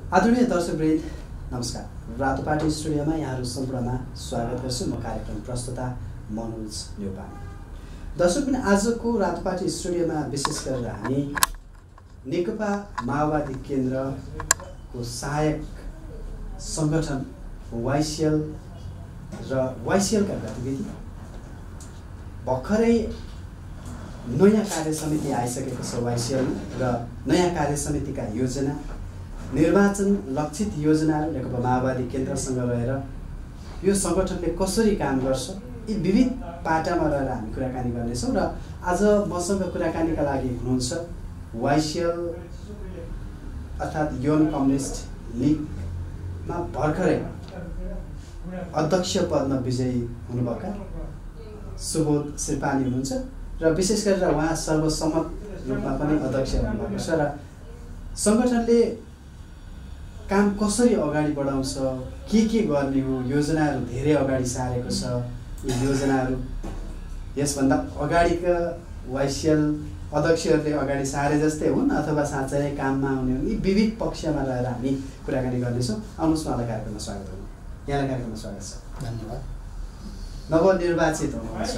आदरणीय दर्शकवृन्द नमस्कार। रातोपाटी स्टुडियोमा यहाँहरू सम्पूर्णमा स्वागत गर्छु। म कार्यक्रम प्रस्तुता मनोज न्यौपाने। दर्शकवृन्द, आजको रातोपाटी स्टुडियोमा विशेष गरेर हामी नेकपा माओवादी केन्द्रको सहायक संगठन YCL र YCL का गतिविधि, भर्खरै नयाँ कार्य समिति आइसकेको छ YCL र नयाँ कार्य समितिका योजना, निर्वाचन लक्षित योजनाहरू नेकपा माओवादी केन्द्रसँग रहेर यो संगठनले कसरी काम गर्छ, यी विविध पाटामा रहेर हामी कुराकानी गर्नेछौँ। र आज मसँग कुराकानीका लागि हुनुहुन्छ YCL अर्थात् यौन कम्युनिस्ट लिगमा भर्खरै अध्यक्ष पदमा विजयी हुनुभएका सुबोध शेर्पाली हुनुहुन्छ र विशेष गरेर उहाँ सर्वसम्मत रूपमा पनि अध्यक्ष हुनुभएको छ र संगठनले काम कसरी अगाडि बढाउँछ, के गर्ने हो, योजनाहरू धेरै अगाडि सारेको छ। यी योजनाहरू यसभन्दा अगाडिका YCL अध्यक्षहरूले अगाडि सारे जस्तै हुन् अथवा साँच्चै नै काममा आउने हुन्, यी विविध पक्षमा रहेर हामी कुराकानी गर्नेछौँ। आउनुहोस्, उहाँलाई कार्यक्रममा स्वागत गर्नु। यहाँलाई कार्यक्रममा स्वागत छ। धन्यवाद। नवनिर्वाचित हुनुहुन्छ,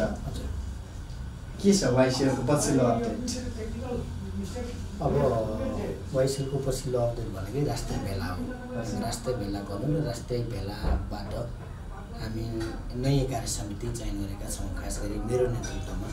के छ YCL को पछिल्लो अपडेट? अब YCL को पछिल्लो अपडेट भनेकै राष्ट्रिय भेला हो। राष्ट्रिय भेला गर्नु र राष्ट्रिय भेलाबाट हामी नयाँ कार्य समिति चयन गरेका छौँ। खास गरी मेरो नेतृत्वमा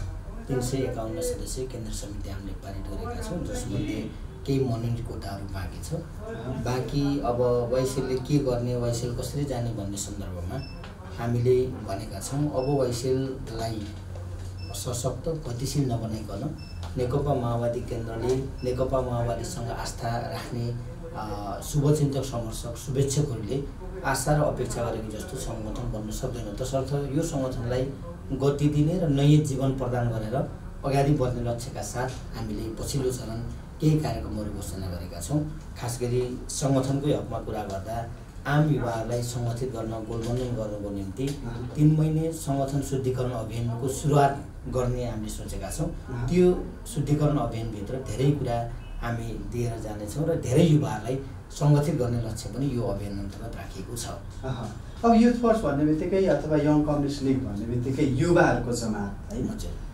351 सदस्यीय केन्द्र समिति हामीले पारित गरेका छौँ, जसमध्ये केही मनोनीत कोटाहरू बाँकी छ। बाँकी अब YCL ले के गर्ने, YCL कसरी जाने भन्ने सन्दर्भमा हामीले भनेका छौँ। अब YCL लाई सशक्त गतिशील नबनाइकन नेकपा माओवादी केन्द्रले नेकपा माओवादीसँग आस्था राख्ने शुभचिन्तक समर्थक शुभेच्छकहरूले आशा र अपेक्षा गरेको जस्तो सङ्गठन बन्न सक्दैन। तसर्थ यो सङ्गठनलाई गति दिने र नयाँ जीवन प्रदान गरेर अगाडि बढ्ने लक्ष्यका साथ हामीले पछिल्लो चरण केही कार्यक्रमहरू घोषणा गरेका छौँ। खास गरी सङ्गठनकै हकमा कुरा गर्दा आम युवाहरूलाई सङ्गठित गर्न, गोलबन्धन गर्नको निम्ति 3 महिने सङ्गठन शुद्धिकरण अभियानको सुरुवात गर्ने हामीले सोचेका छौँ। त्यो शुद्धिकरण अभियानभित्र धेरै कुरा हामी दिएर जानेछौँ र धेरै युवाहरूलाई सङ्गठित गर्ने लक्ष्य पनि यो अभियान अन्तर्गत राखिएको छ। अब युथ फोर्स भन्ने बित्तिकै अथवा यङ कम्युनिस्ट लिग भन्ने बित्तिकै युवाहरूको जमात होइन,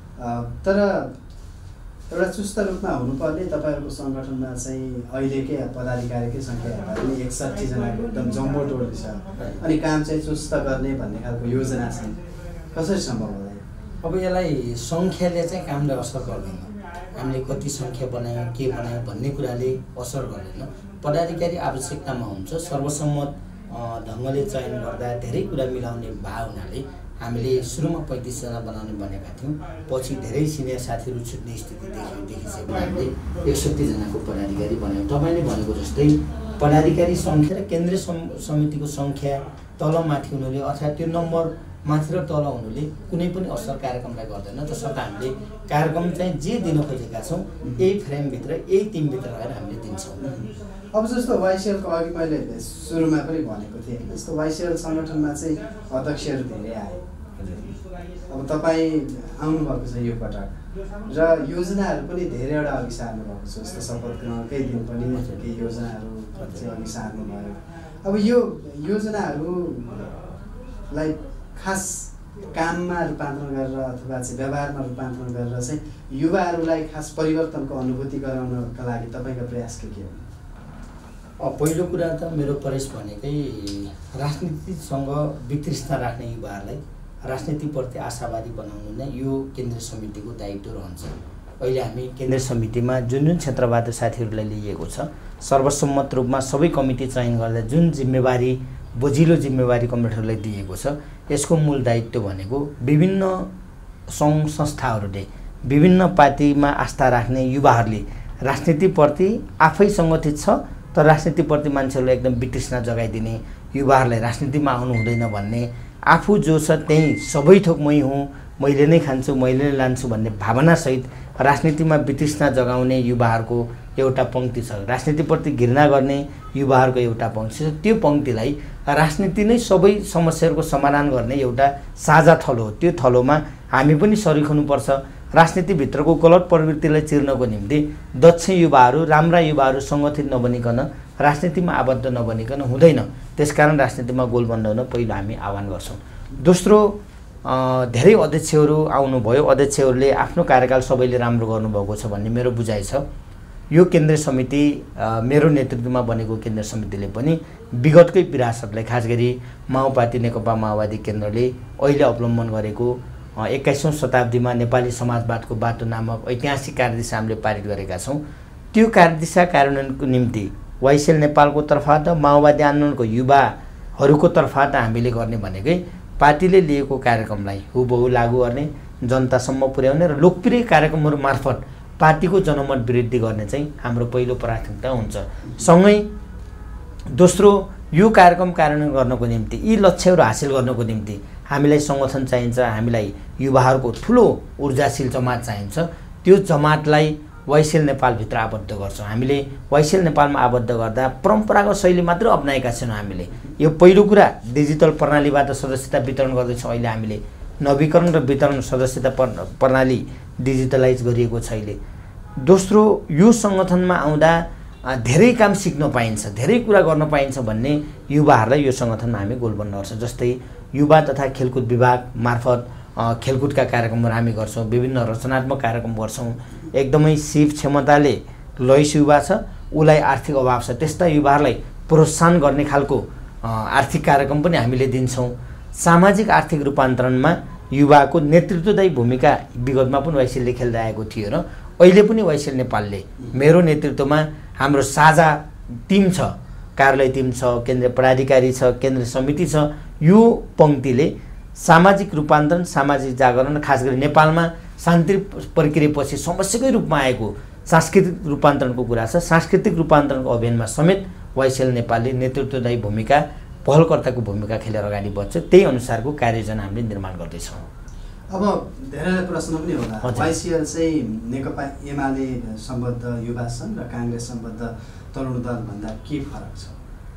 तर एउटा चुस्त रूपमा हुनुपर्ने तपाईँहरूको सङ्गठनमा चाहिँ अहिलेकै पदाधिकारीकै सङ्ख्या हेर्दा पनि 61 जनाको एकदम जम्बो टोली छ। अनि काम चाहिँ चुस्त गर्ने भन्ने खालको योजना छ, कसरी सम्भव होला? अब यसलाई सङ्ख्याले चाहिँ कामलाई असर गर्दैन। हामीले कति सङ्ख्या बनायौँ, के बनायौँ भन्ने कुराले असर गर्दैन। पदाधिकारी आवश्यकतामा हुन्छ, सर्वसम्मत ढङ्गले चयन गर्दा धेरै कुरा मिलाउने भए हुनाले हामीले सुरुमा 35 जना बनाउने भनेका थियौँ। पछि धेरै सिनियर साथीहरू छुट्ने स्थिति देखिसकेपछि हामीले 61 जनाको पदाधिकारी बनायौँ। तपाईँले भनेको जस्तै पदाधिकारी सङ्ख्या र केन्द्रीय समितिको सङ्ख्या तलमाथि हुनुले अर्थात् त्यो नम्बर माथि र तल हुनुले कुनै पनि असर कार्यक्रमलाई गर्दैन। तसर्थ हामीले कार्यक्रम चाहिँ जे दिन खोजेका छौँ यही फ्रेमभित्र, यही टिमभित्र रहेर हामीले दिन्छौँ। अब जस्तो YCL को अघि मैले सुरुमा पनि भनेको थिएँ, जस्तो YCL सङ्गठनमा चाहिँ अध्यक्षहरू धेरै आए। अब तपाईँ आउनुभएको छ यो पटक र योजनाहरू पनि धेरैवटा अघि सार्नु भएको छ। जस्तो शपथ ग्रहणकै दिन पनि केही योजनाहरू चाहिँ अघि सार्नु भयो। अब यो योजनाहरूलाई खास काममा रूपान्तरण गरेर अथवा चाहिँ व्यवहारमा रूपान्तरण गरेर चाहिँ युवाहरूलाई खास परिवर्तनको अनुभूति गराउनका लागि तपाईँको प्रयास के हो? पहिलो कुरा त मेरो प्रयास भनेकै राजनीतिसँग वितृष्णा राख्ने युवाहरूलाई राजनीतिप्रति आशावादी बनाउनु नै यो केन्द्रीय समितिको दायित्व रहन्छ। अहिले हामी केन्द्रीय समितिमा जुन क्षेत्रबाट साथीहरूलाई लिएको छ, सर्वसम्मत रूपमा सबै कमिटी चयन गर्दा जुन जिम्मेवारी, बोझिलो जिम्मेवारी कमिटीहरूलाई दिएको छ, यसको मूल दायित्व भनेको विभिन्न सङ्घ संस्थाहरूले, विभिन्न पार्टीमा आस्था राख्ने युवाहरूले राजनीतिप्रति आफै सङ्गठित छ तर राजनीतिप्रति मान्छेहरूलाई एकदम वितृष्णा जगाइदिने, युवाहरूलाई राजनीतिमा आउनु हुँदैन भन्ने, आफू जो छ त्यही सबै थोक मै हुँ, मैले नै खान्छु, मैले नै लान्छु भन्ने भावनासहित राजनीतिमा वितृष्णा जगाउने युवाहरूको एउटा पङ्क्ति छ। राजनीतिप्रति घृणा गर्ने युवाहरूको एउटा पङ्क्ति छ। त्यो पङ्क्तिलाई राजनीति नै सबै समस्याहरूको समाधान गर्ने एउटा साझा थलो हो। त्यो थलोमा हामी पनि सरिक हुनुपर्छ। राजनीतिभित्रको गलत प्रवृत्तिलाई चिर्नको निम्ति दक्ष युवाहरू, राम्रा युवाहरू सङ्गठित नबनिकन राजनीतिमा आबद्ध नबनिकन हुँदैन। त्यसकारण राजनीतिमा गोलबन्द हुन पहिलो हामी आह्वान गर्छौँ। दोस्रो, धेरै अध्यक्षहरू आउनुभयो, अध्यक्षहरूले आफ्नो कार्यकाल सबैले राम्रो गर्नुभएको छ भन्ने मेरो बुझाइ छ। यो केन्द्रीय समिति मेरो नेतृत्वमा बनेको केन्द्रीय समितिले पनि विगतकै विरासतलाई, खास गरी माओवादी नेकपा माओवादी केन्द्रले अहिले अवलम्बन गरेको 21औं शताब्दीमा नेपाली समाजवादको बाटो नामक ऐतिहासिक कार्यदिशा हामीले पारित गरेका छौँ। त्यो कार्यदिशा कार्यान्वयनको निम्ति YCL नेपालको तर्फबाट, माओवादी आन्दोलनको युवाहरूको तर्फबाट हामीले गर्ने भनेकै पार्टीले लिएको कार्यक्रमलाई हुबहु लागू गर्ने, जनतासम्म पुर्याउने र लोकप्रिय कार्यक्रमहरू मार्फत पार्टीको जनमत वृद्धि गर्ने चाहिँ हाम्रो पहिलो प्राथमिकता हुन्छ। सँगै दोस्रो, यो कार्यक्रम कार्यान्वयन गर्नको निम्ति, यी लक्ष्यहरू हासिल गर्नको निम्ति हामीलाई सङ्गठन चाहिन्छ, हामीलाई युवाहरूको ठुलो ऊर्जाशील जमात चाहिन्छ। त्यो जमातलाई YCL नेपालभित्र आबद्ध गर्छौँ। हामीले YCL नेपालमा आबद्ध गर्दा परम्परागत शैली मात्र अप्नाएका छैनौँ। हामीले यो पहिलो कुरा, डिजिटल प्रणालीबाट सदस्यता वितरण गर्दैछौँ। अहिले हामीले नवीकरण र वितरण सदस्यता प्रणाली डिजिटलाइज गरिएको छ अहिले। दोस्रो, यो सङ्गठनमा आउँदा धेरै काम सिक्न पाइन्छ, धेरै कुरा गर्न पाइन्छ भन्ने युवाहरूलाई यो सङ्गठनमा हामी गोलबन्द गर्छौँ। जस्तै युवा तथा खेलकुद विभाग मार्फत खेलकुदका कार्यक्रमहरू हामी गर्छौँ, विभिन्न रचनात्मक कार्यक्रम गर्छौँ। एकदमै सिप क्षमताले लैस युवा छ, उसलाई आर्थिक अभाव छ, त्यस्ता युवाहरूलाई प्रोत्साहन गर्ने खालको आर्थिक कार्यक्रम पनि हामीले दिन्छौँ। सामाजिक आर्थिक रूपान्तरणमा युवाको नेतृत्वदायी भूमिका विगतमा पनि YCL ले खेल्दै आएको थियो र अहिले पनि YCL नेपालले मेरो नेतृत्वमा हाम्रो साझा टिम छ, कार्यालय टिम छ, केन्द्रीय पदाधिकारी छ, केन्द्रीय समिति छ। यो पङ्क्तिले सामाजिक रूपान्तरण, सामाजिक जागरण, खास गरी नेपालमा शान्ति प्रक्रियापछि समस्याकै रूपमा आएको सांस्कृतिक रूपान्तरणको कुरा छ। सांस्कृतिक रूपान्तरणको अभियानमा समेत YCL नेपालले नेतृत्वदायी भूमिका, पहलकर्ताको भूमिका खेलेर अगाडि बढ्छ। त्यही अनुसारको कार्ययोजना हामीले निर्माण गर्दैछौँ। अब धेरैलाई प्रश्न पनि होला, YCL चाहिँ नेकपा एमाले सम्बद्ध युवा सङ्घ र काङ्ग्रेस सम्बद्ध तरुण दलभन्दा के फरक छ?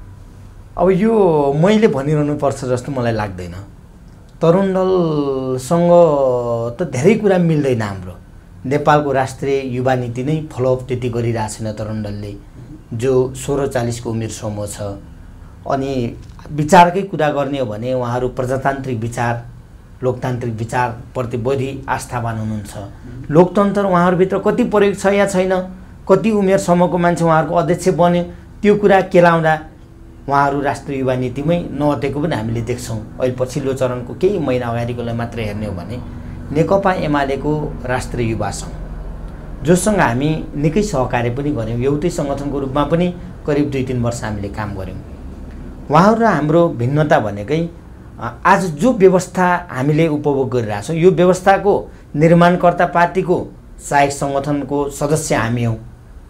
अब यो मैले भनिरहनु पर्छ जस्तो मलाई लाग्दैन। तरुण दलसँग त धेरै कुरा मिल्दैन। हाम्रो नेपालको राष्ट्रिय युवा नीति नै फलोअप त्यति गरिरहेको छैन तरुण दलले, जो 16-40 को उमेर समूह छ। अनि विचारकै कुरा गर्ने हो भने उहाँहरू प्रजातान्त्रिक विचार, लोकतान्त्रिक विचारप्रति बढी आस्थावान हुनुहुन्छ। लोकतन्त्र उहाँहरूभित्र कति प्रयोग छ या छैन, कति उमेरसम्मको मान्छे उहाँहरूको अध्यक्ष बन्यो, त्यो कुरा केलाउँदा उहाँहरू राष्ट्रिय युवा नीतिमै नअटेको पनि हामीले देख्छौँ। अहिले पछिल्लो चरणको केही महिना अगाडिकोलाई मात्र हेर्ने हो भने नेकपा एमालेको राष्ट्रिय युवा सङ्घ, जोसँग हामी निकै सहकार्य पनि गऱ्यौँ, एउटै सङ्गठनको रूपमा पनि करिब 2-3 वर्ष हामीले काम गऱ्यौँ। उहाँहरू र हाम्रो भिन्नता भनेकै आज जो व्यवस्था हामीले उपभोग गरिरहेछौँ, यो व्यवस्थाको निर्माणकर्ता पार्टीको सहायक सङ्गठनको सदस्य हामी हौँ।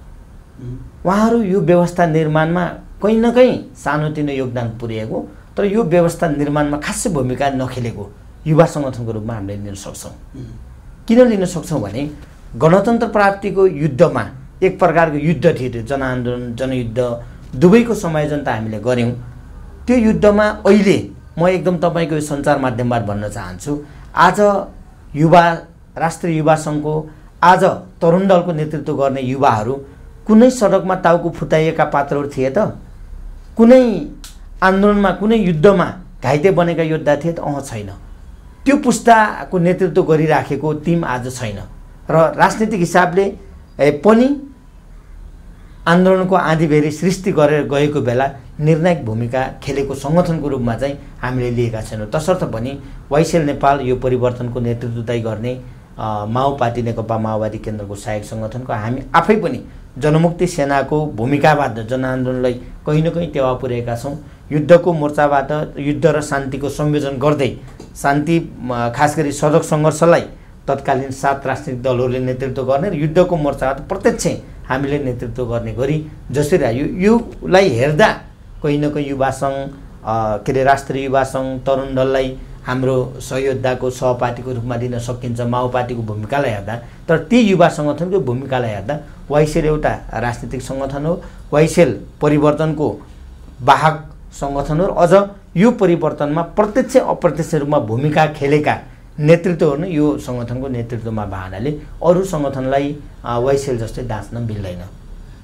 उहाँहरू यो व्यवस्था निर्माणमा कहीँ न कहीँ सानोतिनो योगदान पुर्याएको, तर यो व्यवस्था निर्माणमा खासै भूमिका नखेलेको युवा सङ्गठनको रूपमा हामीले लिन सक्छौँ। किन लिन सक्छौँ भने गणतन्त्र प्राप्तिको युद्धमा एक प्रकारको युद्ध थियो, जनआन्दोलन, जनयुद्ध दुवैको समायोजन त हामीले गऱ्यौँ। त्यो युद्धमा अहिले म एकदम तपाईँको सञ्चार माध्यमबाट भन्न चाहन्छु, आज युवा राष्ट्रिय युवा सङ्घको, आज तरुण दलको नेतृत्व गर्ने युवाहरू कुनै सडकमा टाउको फुटाइएका पात्रहरू थिए त? कुनै आन्दोलनमा, कुनै युद्धमा घाइते बनेका योद्धा थिए त? छैन। त्यो पुस्ताको नेतृत्व गरिराखेको टिम आज छैन र राजनीतिक हिसाबले पनि आन्दोलनको आँधीबेहरी सृष्टि गरेर गएको बेला निर्णायक भूमिका खेलेको सङ्गठनको रूपमा चाहिँ हामीले लिएका छैनौँ। तसर्थ पनि YCL नेपाल यो परिवर्तनको नेतृत्वदायी गर्ने माओवादी नेकपा माओवादी केन्द्रको सहायक सङ्गठनको हामी आफै पनि जनमुक्ति सेनाको भूमिकाबाट जनआन्दोलनलाई कहीँ न कहीँ टेवा पुर्याएका छौँ। युद्धको मोर्चाबाट युद्ध र शान्तिको संयोजन गर्दै शान्ति, खास गरी सडक सङ्घर्षलाई तत्कालीन 7 राजनीतिक दलहरूले नेतृत्व गर्ने र युद्धको मोर्चाबाट प्रत्यक्ष हामीले नेतृत्व गर्ने गरी जसरी योलाई हेर्दा कहीँ न कहीँ युवा सङ्घ, के अरे राष्ट्रिय युवा सङ्घ, तरुण दललाई हाम्रो सहयोद्धाको सहपाठीको रूपमा लिन सकिन्छ माओवादीको भूमिकालाई हेर्दा। तर ती युवा सङ्गठनको भूमिकालाई हेर्दा YCL एउटा राजनीतिक सङ्गठन हो, YCL परिवर्तनको वाहक सङ्गठन हो। अझ यो परिवर्तनमा प्रत्यक्ष अप्रत्यक्ष रूपमा भूमिका खेलेका नेतृत्वहरू नै यो सङ्गठनको नेतृत्वमा भएनाले अरू सङ्गठनलाई YCL जस्तै दाँच्न मिल्दैन।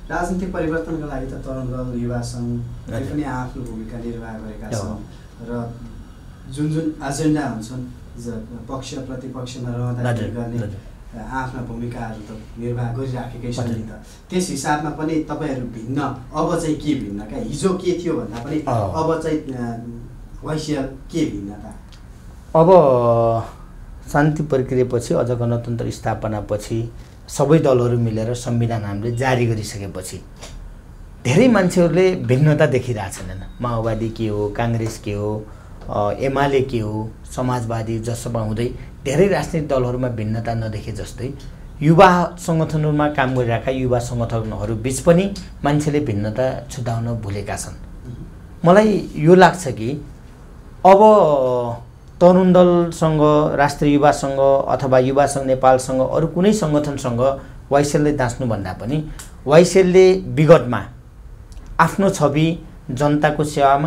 राजनीतिक परिवर्तनका लागि त तरुण दल युवा सङ्घले पनि आफ्नो भूमिका निर्वाह गरेका छन् र जुन जुन एजेन्डा हुन्छन् पक्ष प्रतिपक्षमा रहँदाखेरि गर्ने आफ्ना भूमिकाहरू त निर्वाह गरिराखेकै छन् नि त। त्यस हिसाबमा पनि तपाईँहरू भिन्न अब चाहिँ के भिन्न क्या? हिजो के थियो भन्दा पनि अब चाहिँ YCL के भिन्नता? अब शान्ति प्रक्रियापछि अझ गणतन्त्र स्थापनापछि सबै दलहरू मिलेर संविधान हामीले जारी गरिसकेपछि धेरै मान्छेहरूले भिन्नता देखिरहेछन्। माओवादी के हो, काङ्ग्रेस के हो, एमाले के हो, समाजवादी जसोमा हुँदै धेरै राजनीतिक दलहरूमा भिन्नता नदेखे जस्तै युवा सङ्गठनहरूमा काम गरिरहेका युवा सङ्गठनहरू बिच पनि मान्छेले भिन्नता छुटाउन भुलेका छन्। मलाई यो लाग्छ कि अब तरुण दलसँग, राष्ट्रिय युवा सङ्घ अथवा युवा सङ्घ नेपालसँग अरू कुनै सङ्गठनसँग YCL ले दाँच्नुभन्दा पनि YCL ले विगतमा आफ्नो छवि जनताको सेवामा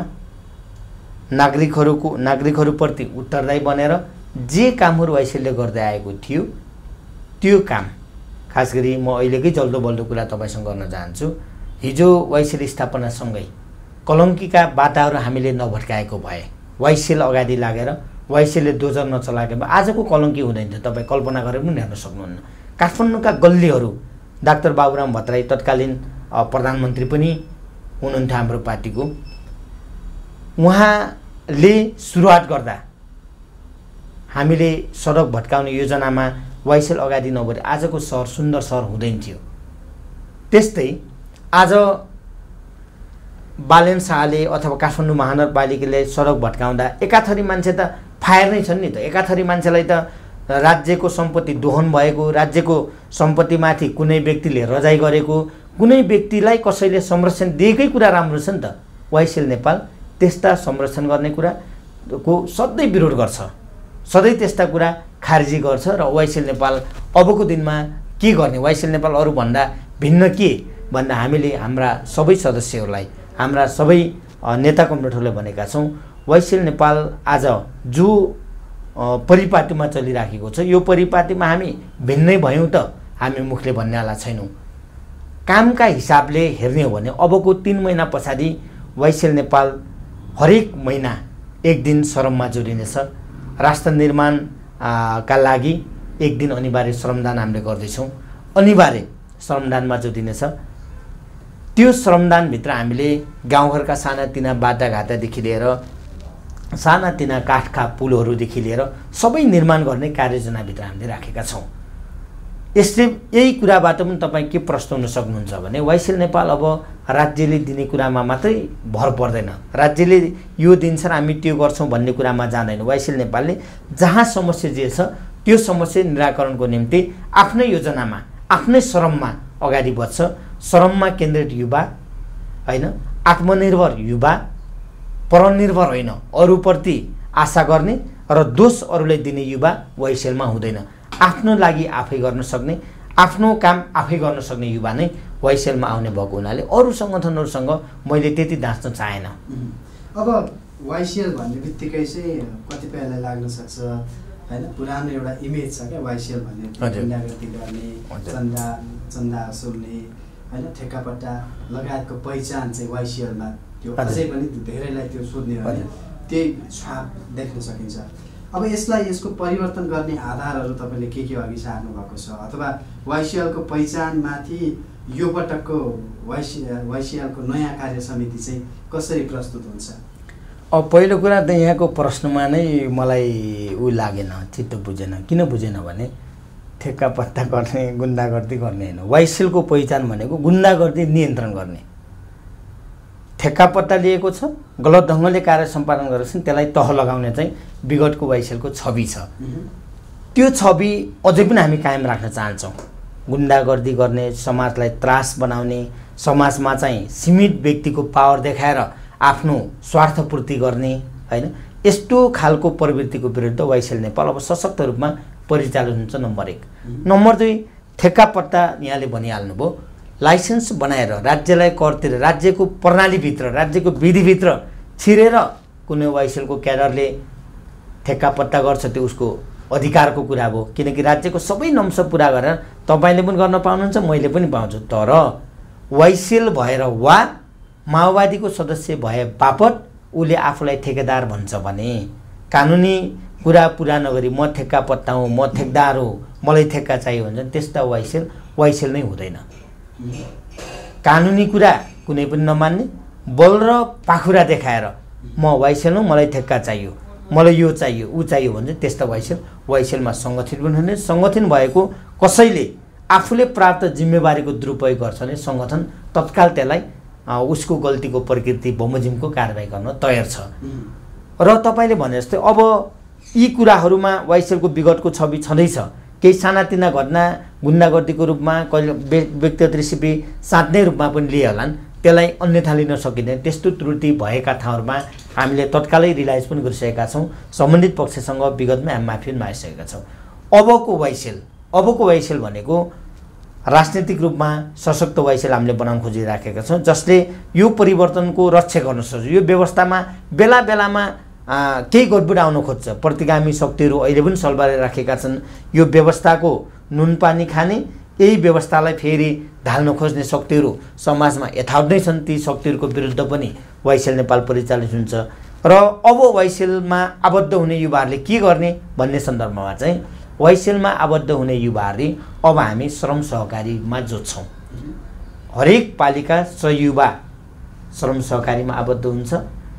नागरिकहरूप्रति उत्तरदायी बनेर जे कामहरू YCL ले गर्दै आएको थियो त्यो काम, खास गरी म अहिलेकै जल्दो बल्दो कुरा तपाईँसँग गर्न चाहन्छु। हिजो YCL स्थापनासँगै कलङ्कीका बाटाहरू हामीले नभट्काएको भए, YCL अगाडि लागेर YCL ले दोजर नचलाएको भए आजको कलङ्की हुँदैन थियो। तपाईँ कल्पना गरेर पनि हेर्न सक्नुहुन्न। काठमाडौँका गल्लीहरू, डाक्टर बाबुराम भट्टराई तत्कालीन प्रधानमन्त्री पनि हुनुहुन्थ्यो हाम्रो पार्टीको, उहाँले सुरुवात गर्दा हामीले सडक भट्काउने योजनामा YCL अगाडि नबढे आजको सहर सुन्दर सहर हुँदैन थियो। त्यस्तै आज बालेन शाहले अथवा काठमाडौँ महानगरपालिकाले सडक भट्काउँदा एकाथरी मान्छे त फायर नै छन् नि त। एकाथरी मान्छेलाई त राज्यको सम्पत्ति दोहन भएको, राज्यको सम्पत्तिमाथि कुनै व्यक्तिले रजाइ गरेको, कुनै व्यक्तिलाई कसैले संरक्षण दिएकै कुरा राम्रो छ नि त। YCL नेपाल त्यस्ता संरक्षण गर्ने कुराको सधैँ विरोध गर्छ, सधैँ त्यस्ता कुरा खारिजी गर्छ र YCL नेपाल अबको दिनमा के गर्ने, YCL नेपाल अरूभन्दा भिन्न के भन्दा हामीले हाम्रा सबै सदस्यहरूलाई, हाम्रा सबै नेता कमरेडहरूले भनेका छौँ, YCL नेपाल आज जो परिपाटीमा चलिराखेको छ यो परिपाटीमा हामी भिन्नै भयौँ त हामी मुखले भन्नेवाला छैनौँ। कामका हिसाबले हेर्ने हो भने अबको 3 महिना पछाडि YCL नेपाल हरेक महिना एक दिन श्रममा जोडिनेछ। राष्ट्र निर्माण का लागि एक दिन अनिवार्य श्रमदान हामीले गर्दैछौँ। अनिवार्य श्रमदानमा जोडिनेछ। त्यो श्रमदानभित्र हामीले गाउँघरका सानातिना बाटाघाटादेखि लिएर सानातिना काठका पुलहरूदेखि लिएर सबै निर्माण गर्ने कार्ययोजनाभित्र हामीले राखेका छौँ। यसले यही कुराबाट पनि तपाईँ के प्रश्न हुन सक्नुहुन्छ भने YCL नेपाल अब राज्यले दिने कुरामा मात्रै भर पर्दैन, राज्यले यो दिन्छ र हामी त्यो गर्छौँ भन्ने कुरामा जाँदैन। YCL नेपालले जहाँ समस्या जे छ त्यो समस्या निराकरणको निम्ति आफ्नै योजनामा, आफ्नै श्रममा अगाडि बढ्छ। श्रममा केन्द्रित युवा हैन, आत्मनिर्भर युवा, परनिर्भर होइन, अरूप्रति आशा गर्ने र दोष अरूलाई दिने युवा YCL मा हुँदैन। आफ्नो लागि आफै गर्न सक्ने, आफ्नो काम आफै गर्न सक्ने युवा नै YCL मा आउने भएको हुनाले अरू सङ्गठनहरूसँग मैले त्यति दाँच्न चाहेन। अब YCL भन्ने बित्तिकै चाहिँ कतिपयलाई लाग्न सक्छ हैन, पुरानो एउटा इमेज छ क्या YCL भन्ने, गुन्डागर्दी गर्ने, चन्दा असुल्ने हैन, ठेक्कापट्टा लगायतको पहिचान चाहिँ YCL मा त्यो अझै पनि धेरैलाई त्यो सोध्ने भने त्यही छाप देख्न सकिन्छ। अब यसलाई, यसको परिवर्तन गर्ने आधारहरू तपाईँले के अघि सार्नु भएको छ, अथवा YCL को पहिचानमाथि यो पटकको YCL को नयाँ कार्य समिति चाहिँ कसरी प्रस्तुत हुन्छ? अब पहिलो कुरा त यहाँको प्रश्नमा नै मलाई उ लागेन, चित्त बुझेन। किन बुझेन भने ठेक्कापट्टा गर्ने, गुन्डागर्दी गर्ने होइन। YCL को पहिचान भनेको गुन्डागर्दी नियन्त्रण गर्ने। ठेक्कापट्टा लिएको छ, गलत ढङ्गले कार्य सम्पादन गरेको छ, त्यसलाई तह लगाउने चाहिँ विगतको YCL को छवि छ। त्यो छवि अझै पनि हामी कायम राख्न चाहन्छौँ। गुन्डागर्दी गर्ने, समाजलाई त्रास बनाउने, समाजमा चाहिँ सीमित व्यक्तिको पावर देखाएर आफ्नो स्वार्थपूर्ति गर्ने हैन, यस्तो खालको प्रवृत्तिको विरुद्ध YCL नेपाल अब सशक्त रूपमा परिचालन हुन्छ। नम्बर 1। नम्बर 2, ठेक्कापट्टा यहाँले भनिहाल्नुभयो, लाइसेन्स बनाएर राज्यलाई करतिर, राज्यको प्रणालीभित्र, राज्यको विधिभित्र छिरेर कुनै YCL को क्याडरले ठेक्कापट्टा गर्छ, त्यो उसको अधिकारको कुरा हो। किनकि राज्यको सबै नम्स पुरा गरेर तपाईँले पनि गर्न पाउनुहुन्छ, मैले पनि पाउँछु। तर YCL भएर वा माओवादीको सदस्य भए बापत उसले आफूलाई ठेकेदार भन्छ भने कानुनी कुरा पुरा नगरी म ठेक्का पत्ता हुँ म ठेकदार हो मलाई ठेक्का चाहियो भन्छ त्यस्ता YCL नै हुँदैन। कानुनी कुरा कुनै पनि नमान्ने बल र पाखुरा देखाएर म YCL हुँ मलाई ठेक्का चाहियो मलाई यो चाहियो ऊ चाहियो भन्छ त्यस्ता YCLमा सङ्गठित पनि हुने सङ्गठन भएको कसैले आफूले प्राप्त जिम्मेवारीको दुरुपयोग गर्छ भने सङ्गठन तत्काल त्यसलाई उसको गल्तीको प्रकृति बमोजिमको कारबाही गर्न तयार छ। र तपाईँले भने जस्तै अब यी कुराहरूमा YCLको विगतको छवि छँदैछ। केही सानातिना घटना गुन्डागर्दीको रूपमा कहिले व्यक्तिगत रेसिपी साट्ने रूपमा पनि लिए होलान् त्यसलाई अन्यथा लिन सकिँदैन। त्यस्तो त्रुटि भएका ठाउँहरूमा हामीले तत्कालै रिलाइज पनि गरिसकेका छौँ। सम्बन्धित पक्षसँग विगतमै हामी माफी पनि मागिसकेका छौँ। अबको YCL भनेको राजनीतिक रूपमा सशक्त YCL हामीले बनाउन खोजिराखेका छौँ जसले यो परिवर्तनको रक्षा गर्न सक्छ। यो व्यवस्थामा बेला बेलामा केही गडबड आउन खोज्छ प्रतिगामी शक्तिहरू अहिले पनि सल्बाले राखेका छन्। यो व्यवस्थाको नुनपानी खाने यही व्यवस्थालाई फेरि ढाल्न खोज्ने शक्तिहरू समाजमा यथावत नै छन्। ती शक्तिहरूको विरुद्ध पनि YCL नेपाल परिचालित हुन्छ। र अब YCLमा आबद्ध हुने युवाहरूले के गर्ने भन्ने सन्दर्भमा चाहिँ YCLमा आबद्ध हुने युवाहरूले अब हामी श्रम सहकारीमा जोड्छौँ। हरेक पालिका 100 युवा श्रम सहकारीमा आबद्ध हुन्छ।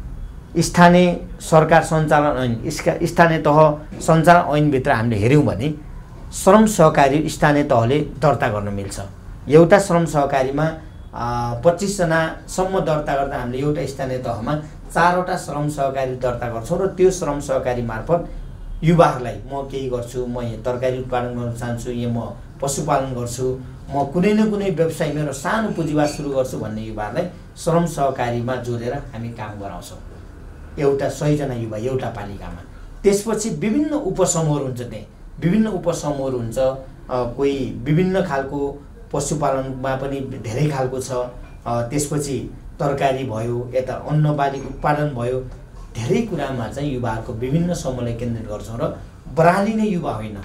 स्थानीय सरकार सञ्चालन ऐन स्थानीय तह सञ्चालन ऐनभित्र हामीले हेऱ्यौँ भने श्रम सहकारी स्थानीय तहले दर्ता गर्न मिल्छ। एउटा श्रम सहकारीमा 25 जनासम्म दर्ता गर्दा हामीले एउटा स्थानीय तहमा 4 वटा श्रम सहकारी दर्ता गर्छौँ र त्यो श्रम सहकारी मार्फत युवाहरूलाई म केही गर्छु म यहाँ तरकारी उत्पादन गर्न चाहन्छु यहाँ म पशुपालन गर्छु म कुनै न कुनै व्यवसाय मेरो सानो पुँजीबाट सुरु गर्छु भन्ने युवाहरूलाई श्रम सहकारीमा जोडेर हामी काम गराउँछौँ। एउटा 100 जना युवा एउटा पालिकामा। त्यसपछि विभिन्न उपसमूहहरू हुन्छ। त्यहाँ विभिन्न उपसमूहहरू हुन्छ। कोही विभिन्न खालको पशुपालनमा पनि धेरै खालको छ। त्यसपछि तरकारी भयो यता अन्न बाली उत्पादन भयो धेरै कुरामा चाहिँ युवाहरूको विभिन्न समूहलाई केन्द्रित गर्छौँ। र बरालिने युवा होइन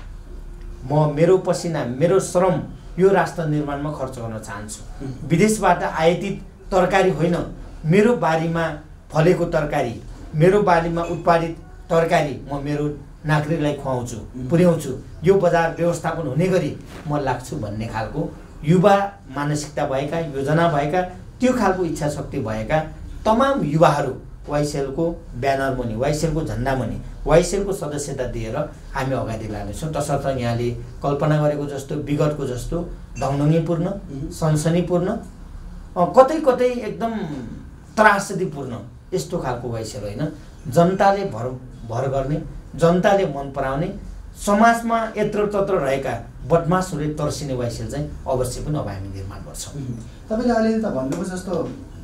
म मेरो पसिना मेरो श्रम यो राष्ट्र निर्माणमा खर्च गर्न चाहन्छु। विदेशबाट आयातित तरकारी होइन मेरो बारीमा फलेको तरकारी मेरो बारीमा उत्पादित तरकारी म मेरो नागरिकलाई खुवाउँछु पुर्याउँछु यो बजार व्यवस्थापन हुने गरी म लाग्छु भन्ने खालको युवा मानसिकता भएका योजना भएका त्यो खालको इच्छा शक्ति भएका तमाम युवाहरू YCLको ब्यानर मुनि YCLको झन्डा मुनि YCLको सदस्यता दिएर हामी अगाडि लानेछौँ। तसर्थ यहाँले कल्पना गरेको जस्तो विगतको जस्तो ढङ्ढङ्गीपूर्ण सनसनीपूर्ण कतै कतै एकदम त्रासदीपूर्ण यस्तो खालको YCL होइन। जनताले भर गर्ने जनताले मन पराउने समाजमा यत्र तत्र रहेका बदमासहरूले तर्सिने YCL चाहिँ अवश्य पनि अब हामी निर्माण गर्छौँ। तपाईँले अलिअलि त भन्नुभयो जस्तो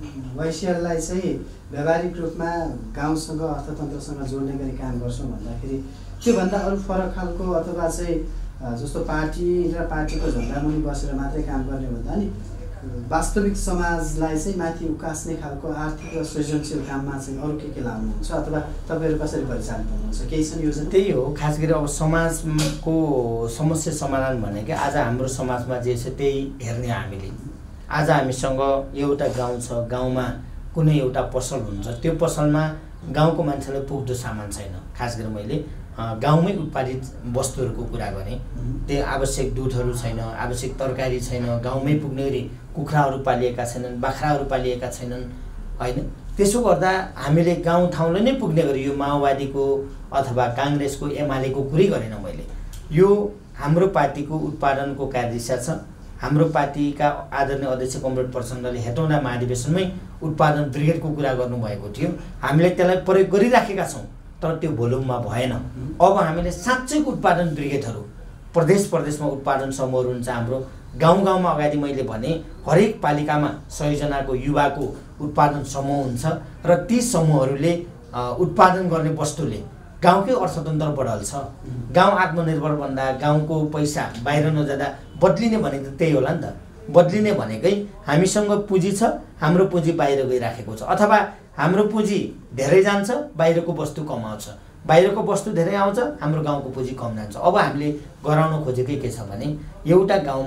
YCLलाई चाहिँ व्यावहारिक रूपमा गाउँसँग अर्थतन्त्रसँग जोड्ने गरी काम गर्छौँ भन्दाखेरि त्योभन्दा अरू फरक खालको अथवा चाहिँ जस्तो पार्टी र पार्टीको झन्डामुनि बसेर मात्रै काम गर्ने भन्दा नि वास्तविक समाजलाई चाहिँ माथि उकास्ने खालको आर्थिक र सृजनशील काममा चाहिँ अरू के लाउनुहुन्छ अथवा तपाईँहरू कसरी परिचालित हुनुहुन्छ केही छन् योजना? त्यही हो खास गरी अब समाजको समस्या समाधान भनेको आज हाम्रो समाजमा जे छ त्यही हेर्ने हामीले। आज हामीसँग एउटा गाउँ छ गाउँमा कुनै एउटा पसल हुन्छ त्यो पसलमा गाउँको मान्छेलाई पुग्दो सामान छैन। खास गरी मैले गाउँमै उत्पादित वस्तुहरूको कुरा गरेँ। त्यो आवश्यक दुधहरू छैन आवश्यक तरकारी छैन गाउँमै पुग्ने गरी कुखुराहरू पालिएका छैनन् बाख्राहरू पालिएका छैनन् होइन। त्यसो गर्दा हामीले गाउँठाउँलाई नै पुग्ने गरी यो माओवादीको अथवा काङ्ग्रेसको एमालेको कुरै गरेन मैले। यो हाम्रो पार्टीको उत्पादनको कार्यदिशा छ। हाम्रो पार्टीका आदरणीय अध्यक्ष कमरेड प्रचण्डले हेटौँडा महाधिवेशनमै उत्पादन ब्रिगेडको कुरा गर्नुभएको थियो। हामीले त्यसलाई प्रयोग गरिराखेका छौँ तर त्यो भोल्युममा भएन। अब हामीले साँच्चैको उत्पादन ब्रिगेडहरू प्रदेशमा उत्पादन समूहहरू हुन्छ। हाम्रो गाउँ गाउँमा अगाडि मैले भने हरेक पालिकामा 100 जनाको युवाको उत्पादन समूह हुन्छ र ती समूहहरूले उत्पादन गर्ने वस्तुले गाउँकै अर्थतन्त्र बढाल्छ। गाउँ आत्मनिर्भर भन्दा गाउँको पैसा बाहिर नजाँदा बदलिने भनेको त्यही होला नि त। बदलिने भनेकै हामीसँग पुँजी छ हाम्रो पुँजी बाहिर गइराखेको छ अथवा हाम्रो पुँजी धेरै जान्छ बाहिरको वस्तु कम आउँछ बाहिरको वस्तु धेरै आउँछ हाम्रो गाउँको पुँजी कम जान्छ। अब हामीले गराउन खोजेकै के छ भने एउटा गाउँमा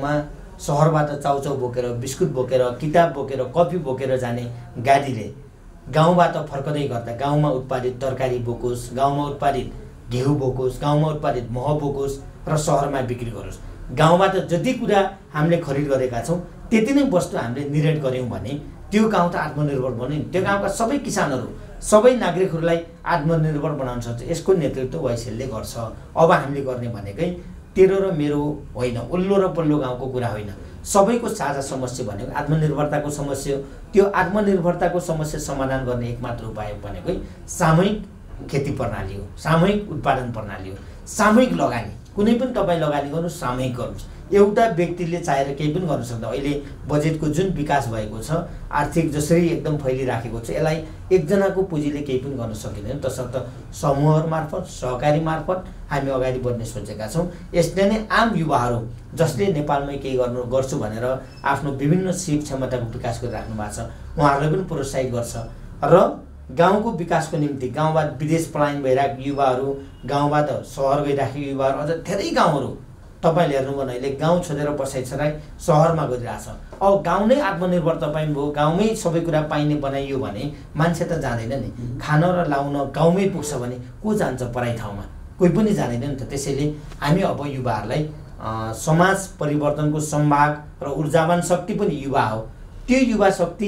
सहरबाट चाउचाउ बोकेर बिस्कुट बोकेर किताब बोकेर कफी बोकेर जाने गाडीले गाउँबाट फर्कदै गर्दा गाउँमा उत्पादित तरकारी बोकोस्, गाउँमा उत्पादित घिउ बोकोस्, गाउँमा उत्पादित मह बोकोस् र सहरमा बिक्री गरोस्। गाउँबाट जति कुरा हामीले खरिद गरेका छौँ त्यति नै वस्तु हामीले निर्यात गऱ्यौँ भने त्यो गाउँ त आत्मनिर्भर बन्यो नि। त्यो गाउँका सबै किसानहरू सबै नागरिकहरूलाई आत्मनिर्भर बनाउन सक्छ। यसको नेतृत्व YCL ले गर्छ। अब हामीले गर्ने भनेकै तेरो र मेरो होइन, उल्लो र पल्लो गाउँको कुरा होइन, सबैको साझा समस्या भनेको आत्मनिर्भरताको समस्या हो। त्यो आत्मनिर्भरताको समस्या समाधान गर्ने एकमात्र उपाय भनेकै सामूहिक खेती प्रणाली हो, सामूहिक उत्पादन प्रणाली हो, सामूहिक लगानी। कुनै पनि तपाईँ लगानी गर्नुहोस्, सामूहिक गर्नुहोस्। एउटा व्यक्तिले चाहेर केही पनि गर्न सक्दैन। अहिले बजेटको जुन विकास भएको छ, आर्थिक जसरी एकदम फैलिराखेको छ, यसलाई एकजनाको पुँजीले केही पनि गर्न सकिँदैन। तसर्थ समूहहरू मार्फत, सहकारी मार्फत हामी अगाडि बढ्ने सोचेका छौँ। यसले नै आम युवाहरू जसले नेपालमै केही गर्छु भनेर आफ्नो विभिन्न सिप क्षमताको विकास गरिराख्नु भएको छ, उहाँहरूलाई पनि प्रोत्साहित गर्छ र गाउँको विकासको निम्ति गाउँबाट विदेश पलायन भइरहेको युवाहरू, गाउँबाट सहर गइराखेको युवाहरू, अझ धेरै गाउँहरू तपाईँले हेर्नुभयो भने अहिले गाउँ छोडेर बसाइ सहरमा गइरहेछ। अब गाउँ नै आत्मनिर्भर तपाईँ भयो, गाउँमै सबै कुरा पाइने बनाइयो भने मान्छे त जाँदैन नि। खान र लाउन गाउँमै पुग्छ भने को जान्छ पराई ठाउँमा? कोही पनि जाँदैन नि त। त्यसैले हामी अब युवाहरूलाई समाज परिवर्तनको सम्भाग र ऊर्जावान शक्ति पनि युवा हो। त्यो युवा शक्ति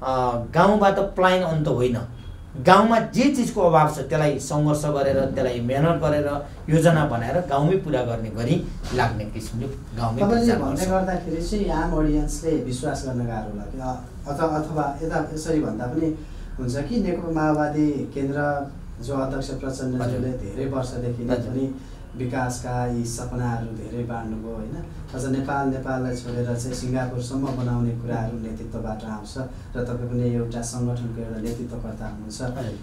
गाउँबाट पलायन अन्त होइन। गाउँमा जे चिजको अभाव छ त्यसलाई सङ्घर्ष गरेर, त्यसलाई मेहनत गरेर, योजना बनाएर गाउँमै पुरा गर्ने गरी लाग्ने किसिमले गाउँमै भन्ने गर्दाखेरि चाहिँ आम अडियन्सले विश्वास गर्न गाह्रो लाग्यो। अथवा यता यसरी भन्दा पनि हुन्छ कि नेकपा माओवादी केन्द्र जो अध्यक्ष प्रचण्डज्यूले धेरै वर्षदेखि नै पनि विकासका यी सपनाहरू धेरै बाँड्नुभयो होइन। अझ नेपाललाई छोडेर चाहिँ सिङ्गापुरसम्म बनाउने कुराहरू नेतृत्वबाट आउँछ र तपाईँ पनि एउटा सङ्गठनको एउटा नेतृत्वकर्ता हुनुहुन्छ।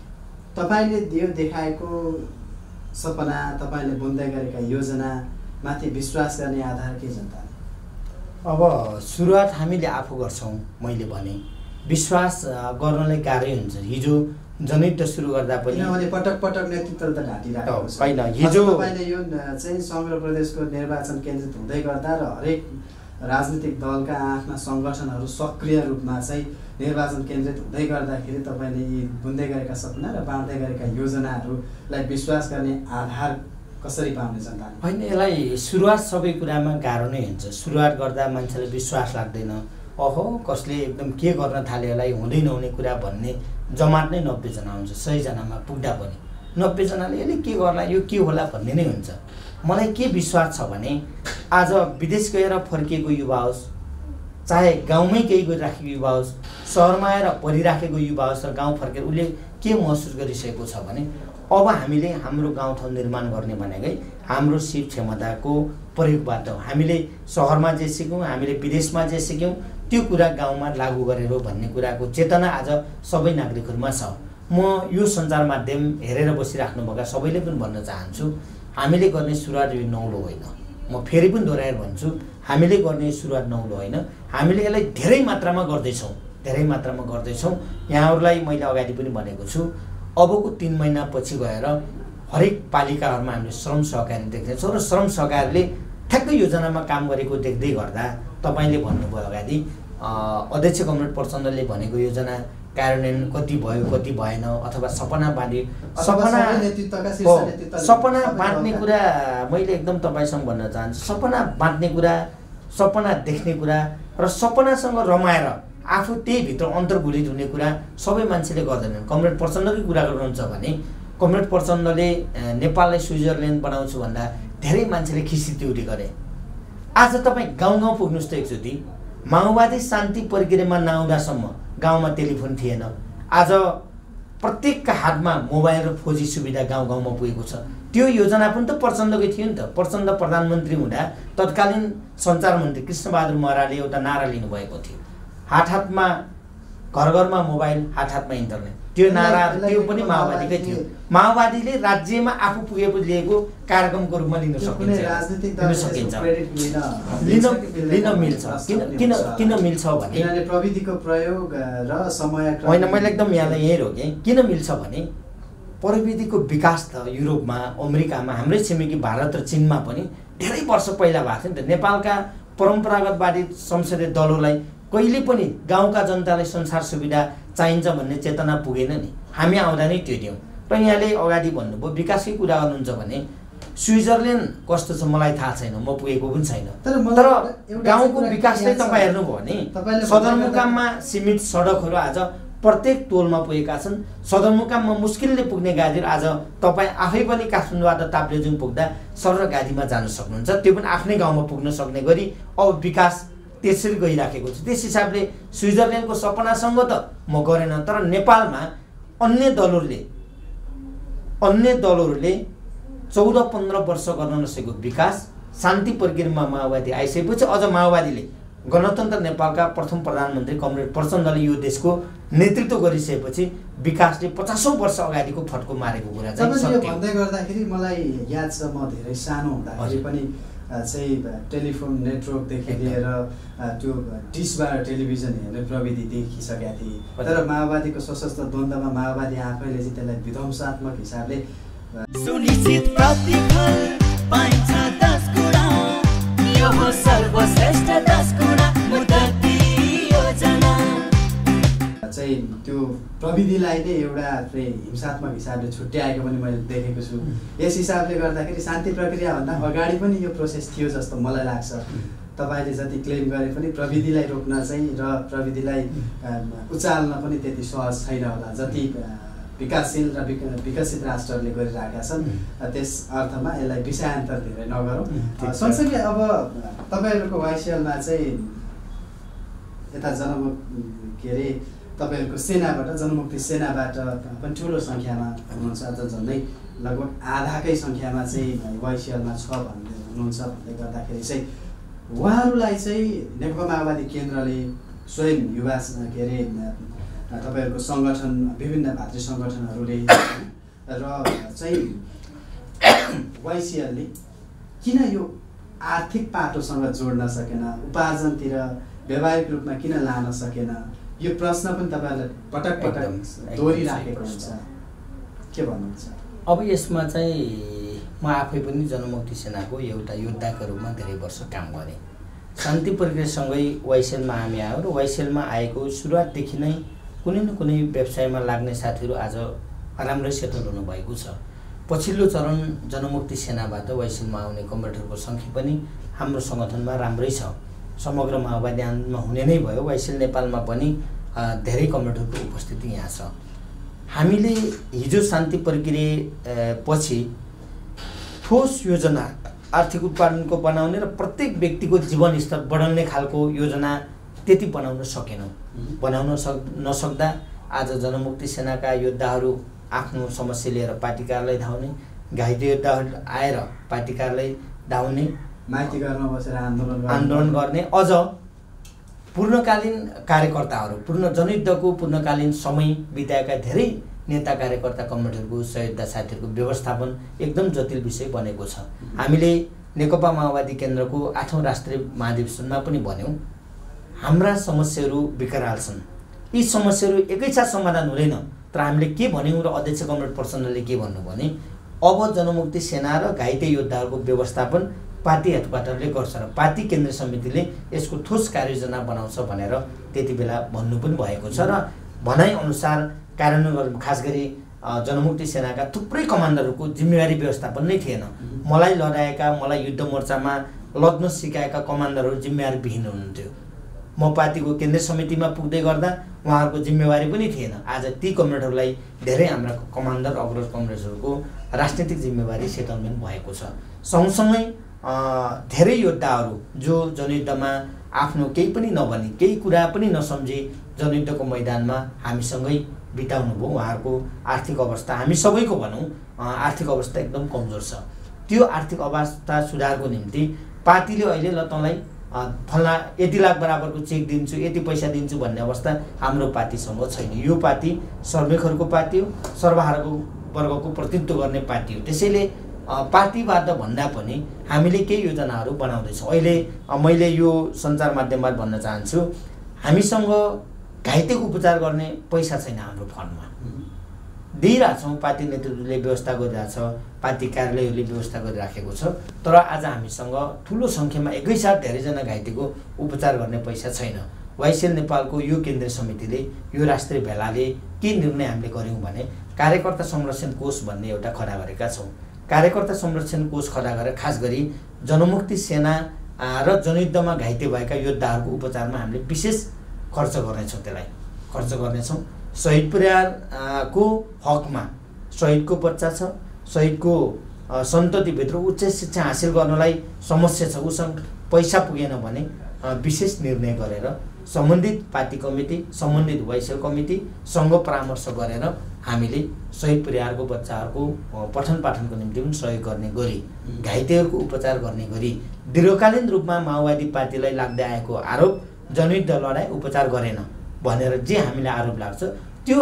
तपाईँले देखाएको सपना, तपाईँले बुन्दै गरेका योजनामाथि विश्वास गर्ने आधार के जनताले? अब सुरुवात हामीले आफू गर्छौँ। मैले भने विश्वास गर्नलाई गाह्रै हुन्छ। हिजो जनयुद्ध सुरु गर्दा पनि किनभने पटक नेतृत्व त ढाँटिरहेको छ होइन। हिजो तपाईँले यो चाहिँ समग्र प्रदेशको निर्वाचन केन्द्रित हुँदै गर्दा र हरेक राजनीतिक दलका आफ्ना सङ्गठनहरू सक्रिय रूपमा चाहिँ निर्वाचन केन्द्रित हुँदै गर्दाखेरि तपाईँले यी बुन्दै गरेका सपना र बाँड्दै गरेका योजनाहरूलाई विश्वास गर्ने आधार कसरी पाउने जनताले? होइन, यसलाई सुरुवात सबै कुरामा गाह्रो नै हुन्छ। सुरुवात गर्दा मान्छेलाई विश्वास लाग्दैन। अहो कसले एकदम के गर्न थाल्यो, यसलाई हुँदै नहुने कुरा भन्ने जमात नै 90 जना हुन्छ। 100 जनामा पुग्दा पनि 90 जनाले यसले के गर्ला, यो के होला भन्ने नै हुन्छ। मलाई के विश्वास छ भने आज विदेश गएर फर्किएको युवा होस्, चाहे गाउँमै केही गरिराखेको युवा होस्, सहरमा आएर पढिराखेको युवा होस् र गाउँ फर्केर उसले के महसुस गरिसकेको छ भने अब हामीले हाम्रो गाउँठाउँ निर्माण गर्ने भनेकै हाम्रो सिप क्षमताको प्रयोगबाट हो। हामीले सहरमा जे सिक्यौँ, हामीले विदेशमा जे सिक्यौँ त्यो कुरा गाउँमा लागू गरेर भन्ने कुराको चेतना आज सबै नागरिकहरूमा छ। म यो सञ्चार माध्यम हेरेर बसिराख्नुभएका सबैले पनि भन्न चाहन्छु, हामीले गर्ने सुरुवात यो नौलो होइन। म फेरि पनि दोहोऱ्याएर भन्छु, हामीले गर्ने सुरुवात नौलो होइन। हामीले यसलाई धेरै मात्रामा गर्दैछौँ। यहाँहरूलाई मैले अगाडि पनि भनेको छु, अबको 3 महिनापछि गएर हरेक पालिकाहरूमा हामीले श्रम सहकारी देख्दैछौँ र श्रम सहकारीले ठ्याक्कै योजनामा काम गरेको देख्दै गर्दा तपाईँले भन्नुभयो अगाडि अध्यक्ष कमरेड प्रचण्डले भनेको योजना कार्यान्वयन कति भयो कति भएन, अथवा सपना बाँड्यो, सपना बाँड्ने कुरा मैले एकदम तपाईँसँग भन्न चाहन्छु। सपना बाँड्ने कुरा, सपना देख्ने कुरा र सपनासँग रमाएर आफू त्यही भित्र अन्तर्घुलित हुने कुरा सबै मान्छेले गर्दैनन्। कमरेड प्रचण्डकै कुरा गर्नुहुन्छ भने कमरेड प्रचण्डले नेपाललाई स्विजरल्यान्ड बनाउँछु भन्दा धेरै मान्छेले खिसित्युरी गरे। आज तपाईँ गाउँ पुग्नुहोस् त एकचोटि। माओवादी शान्ति प्रक्रियामा नआउँदासम्म गाउँमा टेलिफोन थिएन। आज प्रत्येकका हातमा मोबाइल र 4G सुविधा गाउँमा पुगेको छ। त्यो योजना पनि त प्रचण्डकै थियो नि त। प्रचण्ड प्रधानमन्त्री हुँदा तत्कालीन सञ्चार मन्त्री कृष्णबहादुर महराले एउटा नारा लिनुभएको थियो, हातमा घरमा मोबाइल, हातमा इन्टरनेट। त्यो नारा त्यो पनि माओवादीकै थियो। माओवादीले राज्यमा आफू पुगेपछि लिएको कार्यक्रमको रूपमा लिन सकिन्छ, लिन मिल्छ। किन मिल्छ भने प्रविधिको प्रयोग र समय होइन, मैले एकदम यहाँलाई यही रोकेँ। किन मिल्छ भने प्रविधिको विकास त युरोपमा, अमेरिकामा, हाम्रै छिमेकी भारत र चीनमा पनि धेरै वर्ष पहिला भएको थियो नि त। नेपालका परम्परागतवादी संसदीय दलहरूलाई कहिले पनि गाउँका जनतालाई संसार सुविधा चाहिन्छ भन्ने चेतना पुगेन नि। हामी आउँदा नै त्यो दियौँ। र यहाँले अगाडि भन्नुभयो विकासकै कुरा गर्नुहुन्छ भने स्विजरल्यान्ड कस्तो छ मलाई थाहा छैन, म पुगेको पनि छैन। तर गाउँको विकासले तपाईँ हेर्नुभयो भने सदरमुकाममा सीमित सडकहरू आज प्रत्येक टोलमा पुगेका छन्। सदरमुकाममा मुस्किलले पुग्ने गाडीहरू आज तपाईँ आफै पनि काठमाडौँबाट ताप्लेजुङ पुग्दा सरल गाडीमा जान सक्नुहुन्छ। त्यो पनि आफ्नै गाउँमा पुग्न सक्ने गरी अब विकास त्यसरी गइराखेको छ। त्यस हिसाबले स्विजरल्यान्डको सपनासँग त म गरेन, तर नेपालमा अन्य दलहरूले 14-15 वर्ष गर्न नसकेको विकास शान्ति प्रक्रियामा माओवादी आइसकेपछि अझ माओवादीले गणतन्त्र नेपालका प्रथम प्रधानमन्त्री कमरेड प्रचण्डले यो देशको नेतृत्व गरिसकेपछि विकासले 50औं वर्ष अगाडिको फड्को मारेको कुरा चाहिँ सत्य हो। भन्दै गर्दाखेरि मलाई याद छ, म धेरै सानो हुँदाखेरि पनि चाहिँ टेलिफोन नेटवर्कदेखि लिएर त्यो डिसबाट टेलिभिजन हेर्ने प्रविधि देखिसकेका थिए। तर माओवादीको सशस्त्र द्वन्द्वमा माओवादी आफैले चाहिँ त्यसलाई विध्वंसात्मक हिसाबले सुनिश्चित प्रतिफल पाइन्छ 10 गुणा, यो हो सर्वश्रेष्ठ 10 गुणा मुद्दती योजना। चाहिँ त्यो प्रविधिलाई नै एउटा हिंसात्मक हिसाबले छुट्याएको पनि मैले देखेको छु। यस हिसाबले गर्दाखेरि शान्ति प्रक्रियाभन्दा अगाडि पनि यो प्रोसेस थियो जस्तो मलाई लाग्छ। तपाईँले जति क्लेम गरे पनि प्रविधिलाई रोक्न चाहिँ र प्रविधिलाई उचाल्न पनि त्यति सहज छैन होला जति विकासशील र विकसित राष्ट्रहरूले गरिरहेका छन्। त्यस अर्थमा यसलाई विषयान्तर धेरै नगरौँ। सँगसँगै अब तपाईँहरूको YCL-मा चाहिँ यता तपाईँहरूको सेनाबाट जनमुक्ति सेनाबाट पनि ठुलो सङ्ख्यामा हुनुहुन्छ, झन्डै लगभग आधाकै सङ्ख्यामा चाहिँ YCL-मा छ भन्दै हुनुहुन्छ। भन्दै गर्दाखेरि चाहिँ उहाँहरूलाई चाहिँ नेकपा माओवादी केन्द्रले स्वयं युवा तपाईँहरूको सङ्गठन विभिन्न भातृ सङ्गठनहरूले र चाहिँ YCL-ले किन यो आर्थिक पाटोसँग जोड्न सकेन, उपार्जनतिर व्यावहारिक रूपमा किन लान सकेन, यो प्रश्न पनि तपाईँहरूले पटक पटक दोहोरिराखेको हुन्छ। के भन्नुहुन्छ? अब यसमा चाहिँ म आफै पनि जनमुक्ति सेनाको एउटा योद्धाको रूपमा धेरै वर्ष काम गरेँ। शान्ति प्रक्रियासँगै YCL-मा हामी आयौँ र YCL-मा आएको सुरुवातदेखि नै कुनै न कुनै व्यवसायमा लाग्ने साथीहरू आज राम्रै सेटल हुनुभएको छ। पछिल्लो चरण जनमुक्ति सेनाबाट YCL-मा आउने कमरेडहरूको सङ्ख्या पनि हाम्रो सङ्गठनमा राम्रै छ। समग्र माओवादी आन्दोलनमा हुने नै भयो। YCL नेपालमा पनि धेरै कमरेडहरूको उपस्थिति यहाँ छ। हामीले हिजो शान्ति प्रक्रिया पछि ठोस योजना आर्थिक उत्पादनको बनाउने र प्रत्येक व्यक्तिको जीवनस्तर बढाउने खालको योजना त्यति बनाउन सकेनौँ। बनाउन नसक्दा आज जनमुक्ति सेनाका योद्धाहरू आफ्नो समस्या लिएर पार्टी कार्यालय धाउने, घाइते योद्धाहरू आएर पार्टी कार्यालय धाउने, माइती घरमा बसेर आन्दोलन गर्ने, अझ पूर्णकालीन कार्यकर्ताहरू जनयुद्धको पूर्णकालीन समय बिताएका धेरै नेता कार्यकर्ता कमरेडहरूको सहयोद्धा साथीहरूको व्यवस्थापन एकदम जटिल विषय बनेको छ। हामीले नेकपा माओवादी केन्द्रको 8औं राष्ट्रिय महाधिवेशनमा पनि भन्यौँ, हाम्रा समस्याहरू विकराल छन्। यी समस्याहरू एकैसाथ समाधान हुँदैन। तर हामीले के भन्यौँ र अध्यक्ष कमरेड प्रचण्डले के भन्नु भने अब जनमुक्ति सेना र घाइते योद्धाहरूको व्यवस्थापन पार्टी हेडक्वार्टरले गर्छ र पार्टी केन्द्रीय समितिले यसको ठोस कार्ययोजना बनाउँछ भनेर त्यति बेला भन्नु पनि भएको छ। र भनाइअनुसार कार्यान्वयन खास गरी जनमुक्ति सेनाका थुप्रै कमान्डरहरूको जिम्मेवारी व्यवस्थापन नै थिएन। मलाई लडाएका, मलाई युद्ध मोर्चामा लड्न सिकाएका कमान्डरहरू जिम्मेवारीविहीन हुनुहुन्थ्यो। म पार्टीको केन्द्रीय समितिमा पुग्दै गर्दा उहाँहरूको जिम्मेवारी पनि थिएन। आज ती कमरेडहरूलाई धेरै हाम्रा कमान्डर अग्रज कमरेडहरूको राजनीतिक जिम्मेवारी सेटलमेन्ट भएको छ। सँगसँगै धेरै योद्धाहरू जो जनयुद्धमा आफ्नो केही पनि नभनी, केही कुरा पनि नसम्झी जनयुद्धको मैदानमा हामीसँगै बिताउनु भयो। उहाँहरूको आर्थिक अवस्था, हामी सबैको भनौँ, आर्थिक अवस्था एकदम कमजोर छ। त्यो आर्थिक अवस्था सुधारको निम्ति पार्टीले अहिले ल तँलाई फल्ना यति लाख बराबरको चेक दिन्छु, यति पैसा दिन्छु भन्ने अवस्था हाम्रो पार्टीसँग छैन। यो पार्टी श्रमिकहरूको पार्टी हो, सर्वहाराको वर्गको प्रतिनिधित्व गर्ने पार्टी हो। त्यसैले पार्टीबाट भन्दा पनि हामीले केही योजनाहरू बनाउँदैछौँ। अहिले मैले यो सञ्चार माध्यमबाट भन्न चाहन्छु, हामीसँग घाइतेको उपचार गर्ने पैसा छैन हाम्रो फन्डमा। दिइरहेछौँ, पार्टी नेतृत्वले व्यवस्था गरिरहेछ, पार्टी कार्यालयहरूले व्यवस्था गरिराखेको छ। तर आज हामीसँग ठुलो सङ्ख्यामा एकैसाथ धेरैजना घाइतेको उपचार गर्ने पैसा छैन। YCL नेपालको यो केन्द्रीय समितिले, यो राष्ट्रिय भेलाले के निर्णय हामीले गऱ्यौँ भने कार्यकर्ता संरक्षण कोष भन्ने एउटा खडा गरेका छौँ। कार्यकर्ता संरक्षण कोष खडा गरेर खास गरी जनमुक्ति सेना र जनयुद्धमा घाइते भएका योद्धाहरूको उपचारमा हामीले विशेष खर्च गर्नेछौँ। त्यसलाई खर्च गर्नेछौँ। शहीद परिवारको हकमा शहीदको बच्चा छ, शहीदको सन्ततिभित्र उच्च शिक्षा हासिल गर्नलाई समस्या छ, उसँग पैसा पुगेन भने विशेष निर्णय गरेर सम्बन्धित पार्टी कमिटी, सम्बन्धित YCL कमिटीसँग परामर्श गरेर हामीले शहीद परिवारको बच्चाहरूको पठन पाठनको निम्ति पनि सहयोग गर्ने गरी, घाइतेहरूको उपचार गर्ने गरी दीर्घकालीन रूपमा माओवादी पार्टीलाई लाग्दै आएको आरोप जनयुद्ध लडाई उपचार गरेन भनेर जे हामीलाई आरोप लाग्छ त्यो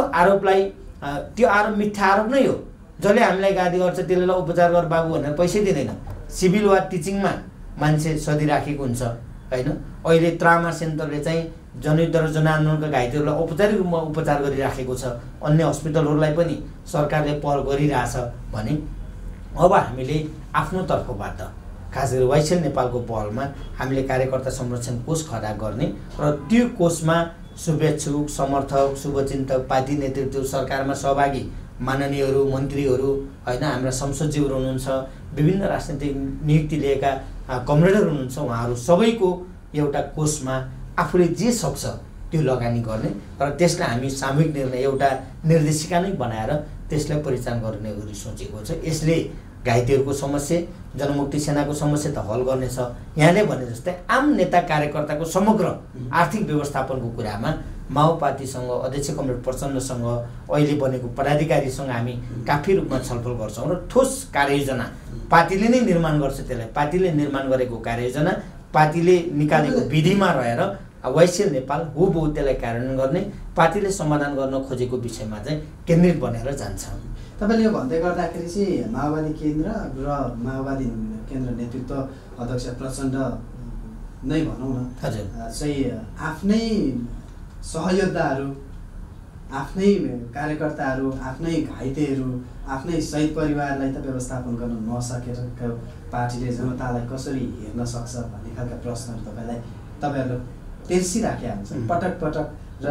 आरोप मिथ्या आरोप नै हो। जसले हामीलाई गाली गर्छ त्यसले उपचार गर बाबु भनेर पैसै दिँदैन। सिभिल वा टिचिङमा मान्छे सदिराखेको हुन्छ होइन। अहिले ट्रामा सेन्टरले चाहिँ जनयुद्ध र जनआन्दोलनका घाइतेहरूलाई औपचारिक रूपमा उपचार गरिराखेको छ। अन्य हस्पिटलहरूलाई पनि सरकारले पहल गरिरहेछ भने अब हामीले आफ्नो तर्फबाट खास गरी YCL नेपालको पहलमा हामीले कार्यकर्ता संरक्षण कोष खडा गर्ने र त्यो कोषमा शुभेच्छुक, समर्थक, शुभचिन्तक, पार्टी नेतृत्व, सरकारमा सहभागी माननीयहरू, मन्त्रीहरू होइन, हाम्रा संसदज्यूहरू हुनुहुन्छ, विभिन्न राजनीतिक नियुक्ति लिएका कमरेडहरू हुनुहुन्छ, उहाँहरू सबैको एउटा कोषमा आफूले जे सक्छ त्यो लगानी गर्ने र त्यसलाई हामी सामूहिक निर्णय एउटा निर्देशिका नै बनाएर त्यसलाई परिचालन गर्ने गरी सोचेको छ। यसले घाइतेहरूको समस्या, जनमुक्ति सेनाको समस्या त हल गर्नेछ। यहाँले भने जस्तै आम नेता कार्यकर्ताको समग्र आर्थिक व्यवस्थापनको कुरामा माओ पार्टीसँग, अध्यक्ष कमरेड प्रचण्डसँग, अहिले बनेको पदाधिकारीसँग हामी काफी रूपमा छलफल गर्छौँ र ठोस कार्ययोजना पार्टीले नै निर्माण गर्छ। त्यसलाई पार्टीले निर्माण गरेको कार्ययोजना, पार्टीले निकालेको विधिमा रहेर YCL नेपाल हुबहु त्यसलाई कार्यान्वयन गर्ने, पार्टीले समाधान गर्न खोजेको विषयमा चाहिँ केन्द्रित बनेर जान्छ। तपाईँले यो भन्दै गर्दाखेरि चाहिँ माओवादी केन्द्र र माओवादी केन्द्र नेतृत्व अध्यक्ष प्रचण्ड नै भनौँ न चाहिँ आफ्नै सहयोद्धाहरू, आफ्नै कार्यकर्ताहरू, आफ्नै घाइतेहरू, आफ्नै शहीद परिवारलाई त व्यवस्थापन गर्न नसकेर पार्टीले जनतालाई कसरी हेर्न सक्छ भन्ने खालका प्रश्नहरू तपाईँहरूले तेर्सिराखेका हुन्छ पटक पटक। र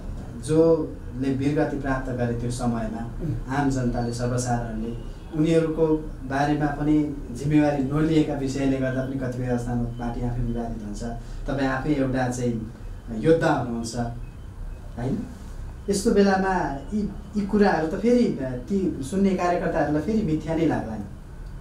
जोले वीरगति प्राप्त गरे त्यो समयमा आम जनताले, सर्वसाधारणले उनीहरूको बारेमा पनि जिम्मेवारी नलिएका विषयले गर्दा पनि कतिपय अवस्थामा पार्टी आफै विवादित हुन्छ। तपाईँ आफै एउटा चाहिँ योद्धा हुनुहुन्छ होइन। यस्तो बेलामा यी कुराहरू त फेरि ती सुन्ने कार्यकर्ताहरूलाई फेरि मिथ्या नै लाग्ला नि।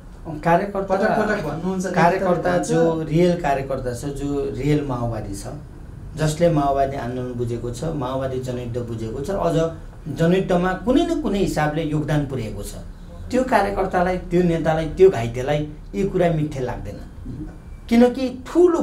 कार्यकर्ता जो रियल कार्यकर्ता छ, जो रियल माओवादी छ, जसले माओवादी आन्दोलन बुझेको छ, माओवादी जनयुद्ध बुझेको छ, अझ जनयुद्धमा कुनै न कुनै हिसाबले योगदान पुर्याएको छ, त्यो कार्यकर्तालाई, त्यो नेतालाई, त्यो घाइतेलाई यी कुरा मिथ्या लाग्दैन। किनकि ठुलो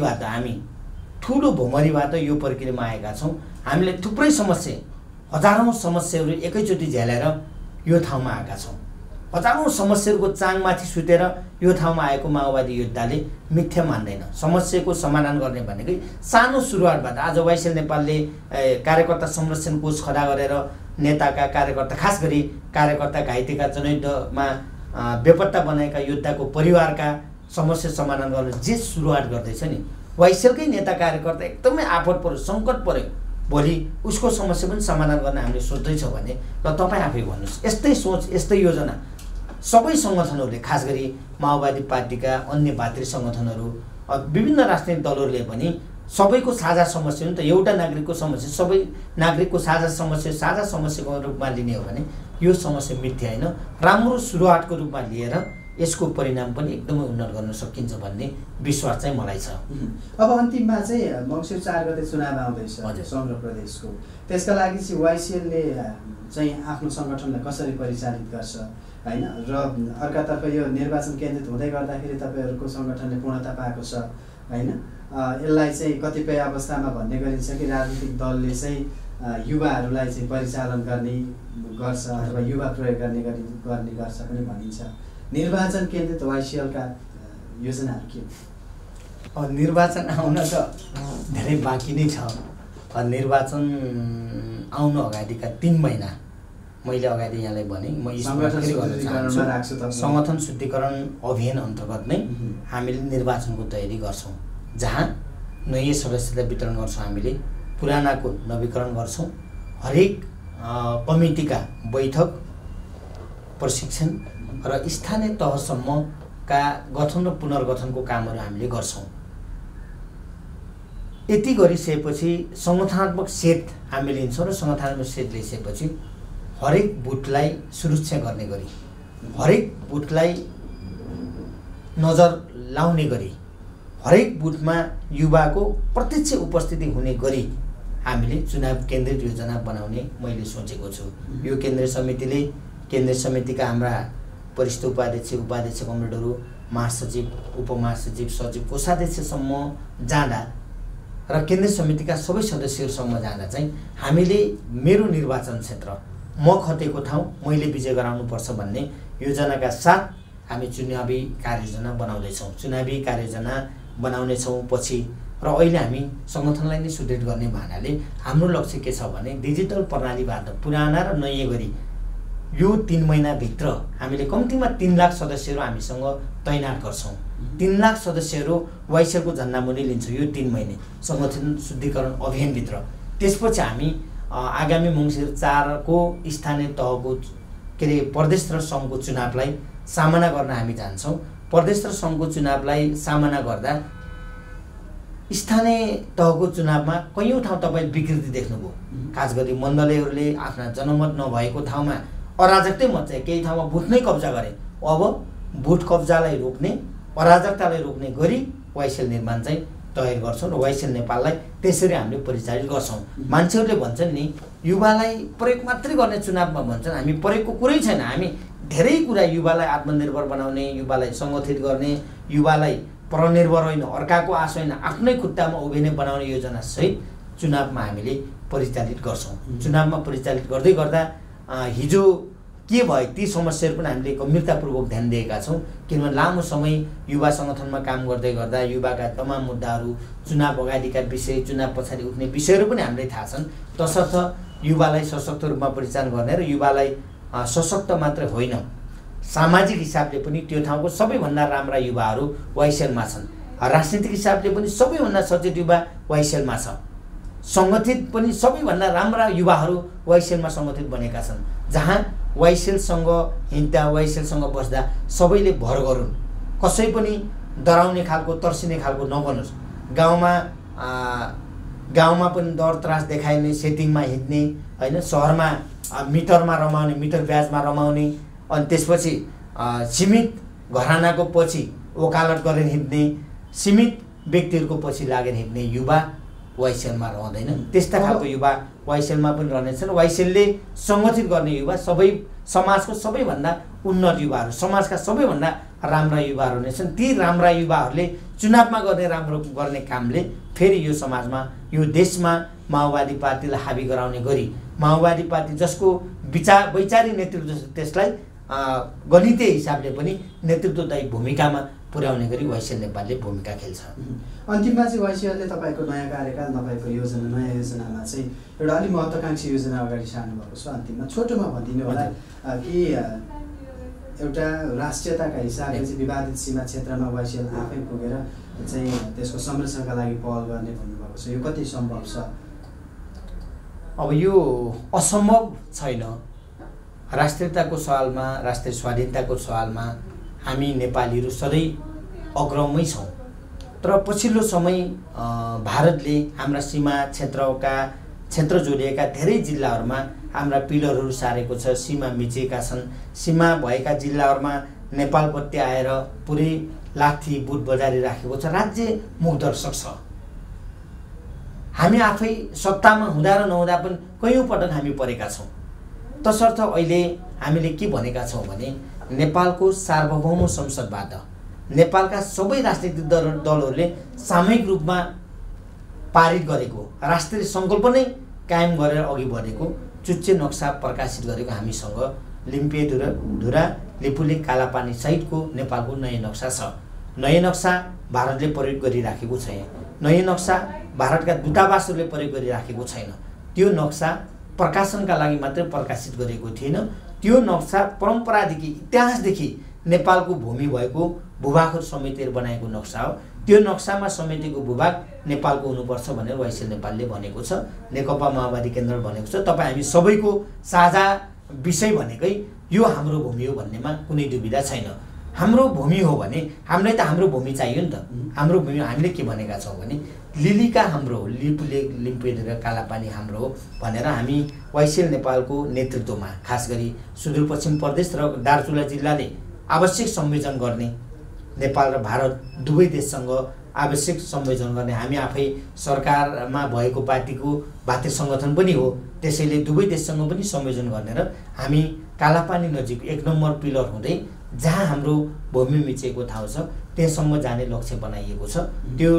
भुमरीबाट यो प्रक्रियामा आएका छौँ। हामीले थुप्रै समस्या, हजारौँ समस्याहरू एकैचोटि झेलेर यो ठाउँमा आएका छौँ। हजारौँ समस्याहरूको चाङमाथि सुतेर यो ठाउँमा आएको माओवादी योद्धाले मिथ्या मान्दैन। समस्याको समाधान गर्ने भनेकै सानो सुरुवातबाट आज YCL नेपालले कार्यकर्ता संरक्षण कोष खडा गरेर नेताका कार्यकर्ता, खास गरी कार्यकर्ता घाइतेका जनयुद्धमा बेपत्ता बनाएका योद्धाको परिवारका समस्या समाधान गर्न जे सुरुवात गर्दैछ नि, YCLकै नेता कार्यकर्ता एकदमै आपद पर्यो, सङ्कट पर्यो, भोलि उसको समस्या पनि समाधान गर्न हामीले सोच्दैछौँ भने र तपाईँ आफै भन्नुहोस्, यस्तै सोच, यस्तै योजना सबै सङ्गठनहरूले, खास गरी माओवादी पार्टीका अन्य भातृ सङ्गठनहरू, विभिन्न राजनैतिक दलहरूले पनि सबैको साझा समस्या हो नि त। एउटा नागरिकको समस्या सबै नागरिकको साझा समस्याको रूपमा लिने हो भने यो समस्या मिथ्या होइन, राम्रो सुरुवातको रूपमा लिएर यसको परिणाम पनि एकदमै उन्नत गर्न सकिन्छ भन्ने विश्वास चाहिँ मलाई छ। अब अन्तिममा चाहिँ मङ्सिर 4 गते चुनाव आउँदैछ समग्र प्रदेशको। त्यसका लागि चाहिँ YCLले चाहिँ आफ्नो सङ्गठनलाई कसरी परिचालित गर्छ होइन, र अर्कातर्फ यो निर्वाचन केन्द्रित हुँदै गर्दाखेरि तपाईँहरूको सङ्गठनले पूर्णता पाएको छ होइन। यसलाई चाहिँ कतिपय अवस्थामा भन्ने गरिन्छ कि राजनीतिक दलले चाहिँ युवाहरूलाई चाहिँ परिचालन गर्ने गर्छ अथवा युवा प्रयोग गर्ने गर्छ पनि भनिन्छ। निर्वाचन केन्द्रित YCLका योजनाहरू के हो? निर्वाचन आउन त धेरै बाँकी नै छ। निर्वाचन आउनु अगाडिका 3 महिना मैले अगाडि यहाँलाई भने म सङ्गठन शुद्धिकरण अभियान अन्तर्गत नै हामीले निर्वाचनको तयारी गर्छौँ, जहाँ नयाँ सदस्यता वितरण गर्छौँ, हामीले पुरानाको नवीकरण गर्छौँ। हरेक कमिटीका बैठक, प्रशिक्षण र स्थानीय तहसम्मका गठन र पुनर्गठनको कामहरू हामीले गर्छौँ। यति गरिसकेपछि सङ्गठनात्मक सेट हामी लिन्छौँ र सङ्गठनात्मक सेट लिइसकेपछि हरेक बुथलाई सुरक्षा गर्ने गरी, हरेक बुथलाई नजर लाउने गरी, हरेक बुथमा युवाको प्रत्यक्ष उपस्थिति हुने गरी हामीले चुनाव केन्द्रित योजना बनाउने मैले सोचेको छु। यो केन्द्रीय समितिका हाम्रा वरिष्ठ उपाध्यक्ष कमरेडहरू, महासचिव, उपमहासचिव, सचिव, कोषाध्यक्षसम्म जाँदा र केन्द्रीय समितिका सबै सदस्यहरूसम्म जाँदा चाहिँ हामीले मेरो निर्वाचन क्षेत्र, म खटेको ठाउँ मैले विजय गराउनुपर्छ भन्ने योजनाका साथ हामी चुनावी कार्ययोजना बनाउँदैछौँ। चुनावी कार्ययोजना बनाउनेछौँ पछि र अहिले हामी सङ्गठनलाई नै सुदृढ गर्ने भानाले हाम्रो लक्ष्य के छ भने डिजिटल प्रणालीबाट पुराना र नयाँ गरी यो 3 महिनाभित्र हामीले कम्तीमा 3 लाख सदस्यहरू हामीसँग तैनात गर्छौँ। 3 लाख सदस्यहरू YCL को झन्डामुनि लिन्छौँ यो 3 महिने सङ्गठन शुद्धिकरण अभियानभित्र। त्यसपछि हामी आगामी मङ्सिर 4 को स्थानीय तहको प्रदेश र सङ्घको चुनावलाई सामना गर्न हामी जान्छौँ। प्रदेश र सङ्घको चुनावलाई सामना गर्दा स्थानीय तहको चुनावमा कैयौँ ठाउँ तपाईँ विकृति देख्नुभयो। खास गरी मण्डलीहरूले आफ्ना जनमत नभएको ठाउँमा अराजकतै मचाए, केही ठाउँमा बुथ नै कब्जा गरे। अब बुथ कब्जालाई रोक्ने, अराजकतालाई रोक्ने गरी YCL निर्माण चाहिँ तयार गर्छौँ र YCL नेपाललाई त्यसरी हामीले परिचालित गर्छौँ। मान्छेहरूले भन्छन् नि युवालाई प्रयोग मात्रै गर्ने चुनावमा भन्छन्, हामी प्रयोगको कुरै छैन। हामी धेरै कुरा युवालाई आत्मनिर्भर बनाउने, युवालाई सङ्गठित गर्ने, युवालाई परनिर्भर होइन, अर्काको आश होइन, आफ्नै खुट्टामा उभिने बनाउने योजना सहित चुनावमा हामीले परिचालित गर्छौँ। चुनावमा परिचालित गर्दै गर्दा हिजो के भयो ती समस्याहरू पनि हामीले गम्भीरतापूर्वक ध्यान दिएका छौँ। किनभने लामो समय युवा सङ्गठनमा काम गर्दै गर्दा युवाका तमाम मुद्दाहरू, चुनाव अगाडिका विषय, चुनाव पछाडि उठ्ने विषयहरू पनि हामीलाई थाहा छन्। तसर्थ युवालाई सशक्त रूपमा परिचालन गर्ने र युवालाई सशक्त मात्र होइन, सामाजिक हिसाबले पनि त्यो ठाउँको सबैभन्दा राम्रा युवाहरू YCL मा छन्। राजनीतिक हिसाबले पनि सबैभन्दा सचेत युवा YCL मा छ। सङ्गठित पनि सबैभन्दा राम्रा युवाहरू YCL मा सङ्गठित बनेका छन्। जहाँ YCL सँग हिँड्दा, YCL सँग बस्दा सबैले भर गरून्, कसै पनि डराउने खालको, तर्सिने खालको नबनोस्। गाउँमा पनि डर त्रास देखाइने, सेटिङमा हिँड्ने होइन, सहरमा मिटरमा रमाउने, मिटर ब्याजमा रमाउने, अनि त्यसपछि सीमित घरानाको पछि वकालत गरेर हिँड्ने, सीमित व्यक्तिहरूको पछि लागेर हिँड्ने युवा YCL मा रहँदैन। त्यस्ता खालको युवा YCL मा पनि रहनेछन्। YCL ले सङ्गठित गर्ने युवा सबै समाजको सबैभन्दा उन्नत युवाहरू, समाजका सबैभन्दा राम्रा युवाहरू हुनेछन्। ती राम्रा युवाहरूले चुनावमा गर्ने कामले फेरि यो समाजमा, यो देशमा माओवादी पार्टीलाई हाबी गराउने गरी, माओवादी पार्टी जसको वैचारिक नेतृत्व त्यसलाई गणितीय हिसाबले पनि नेतृत्वदायी भूमिकामा पुर्याउने गरी YCL नेपालले भूमिका खेल्छ। अन्तिममा चाहिँ YCL ले तपाईँको नयाँ कार्यकाल, तपाईँको योजना, नयाँ योजनामा चाहिँ एउटा अलिक महत्त्वाकांक्षी योजना अगाडि सार्नु भएको छ। अन्तिममा छोटोमा भनिदिनु होला कि एउटा राष्ट्रियताका हिसाबले चाहिँ विवादित सीमा क्षेत्रमा YCL आफै पुगेर चाहिँ त्यसको संरक्षणका लागि पहल गर्ने भन्नुभएको छ, यो कति सम्भव छ? अब यो असम्भव छैन। राष्ट्रियताको सवालमा, राष्ट्रिय स्वाधीनताको सवालमा हामी नेपालीहरू सधैँ अग्रमै छौँ। तर पछिल्लो समय भारतले हाम्रा सीमा क्षेत्र जोडिएका धेरै जिल्लाहरूमा हाम्रा पिलरहरू सारेको छ, सीमा मिचिएका छन्। सीमा भएका जिल्लाहरूमा नेपालप्रति आएर पुरै लाठी बुट बजारी राखेको छ, राज्य मुखदर्शक छ। हामी आफै सत्तामा हुँदा र नहुँदा पनि कयौँ पटक हामी परेका छौँ। तसर्थ अहिले हामीले के भनेका छौँ भने नेपालको सार्वभौम संसदबाट नेपालका सबै राजनीतिक दलहरूले सामूहिक रूपमा पारित गरेको, राष्ट्रिय सङ्कल्प नै कायम गरेर अघि बढेको चुच्चे नक्सा प्रकाशित गरेको हामीसँग लिम्पियधुरा, लिपुलेक, कालापानी सहितको नेपालको नयाँ नक्सा छ। नयाँ नक्सा भारतले प्रयोग गरिराखेको छैन। नयाँ नक्सा भारतका दूतावासहरूले प्रयोग गरिराखेको छैन। त्यो नक्सा प्रकाशनका लागि मात्रै प्रकाशित गरेको थिएन। त्यो नक्सा परम्परादेखि इतिहासदेखि नेपालको भूमि भएको भूभागहरू समेटेर बनाएको नक्सा हो। त्यो नक्सामा समेटेको भूभाग नेपालको हुनुपर्छ भनेर YCL नेपालले भनेको छ, नेकपा माओवादी केन्द्र भनेको छ। तपाईँ हामी सबैको साझा विषय भनेकै यो हाम्रो भूमि हो भन्नेमा कुनै दुविधा छैन। हाम्रो भूमि हो भने हामीलाई त हाम्रो भूमि चाहियो नि त। हाम्रो भूमि हामीले के भनेका छौँ भने लिलिका हाम्रो हो, लिपुलेक लिम्पेदेर कालापानी हाम्रो हो भनेर हामी YCL नेपालको नेतृत्वमा खास गरी सुदूरपश्चिम प्रदेश र दार्चुला जिल्लाले आवश्यक संयोजन गर्ने, नेपाल र भारत दुवै देशसँग आवश्यक संयोजन गर्ने, हामी आफै सरकारमा भएको पार्टीको भातृ सङ्गठन पनि हो, त्यसैले दुवै देशसँग पनि संयोजन गर्ने र हामी कालापानी नजिक 1 नम्बर पिलर हुँदै जहाँ हाम्रो भूमि मिचेको ठाउँ छ त्यहाँसम्म जाने लक्ष्य बनाइएको छ। त्यो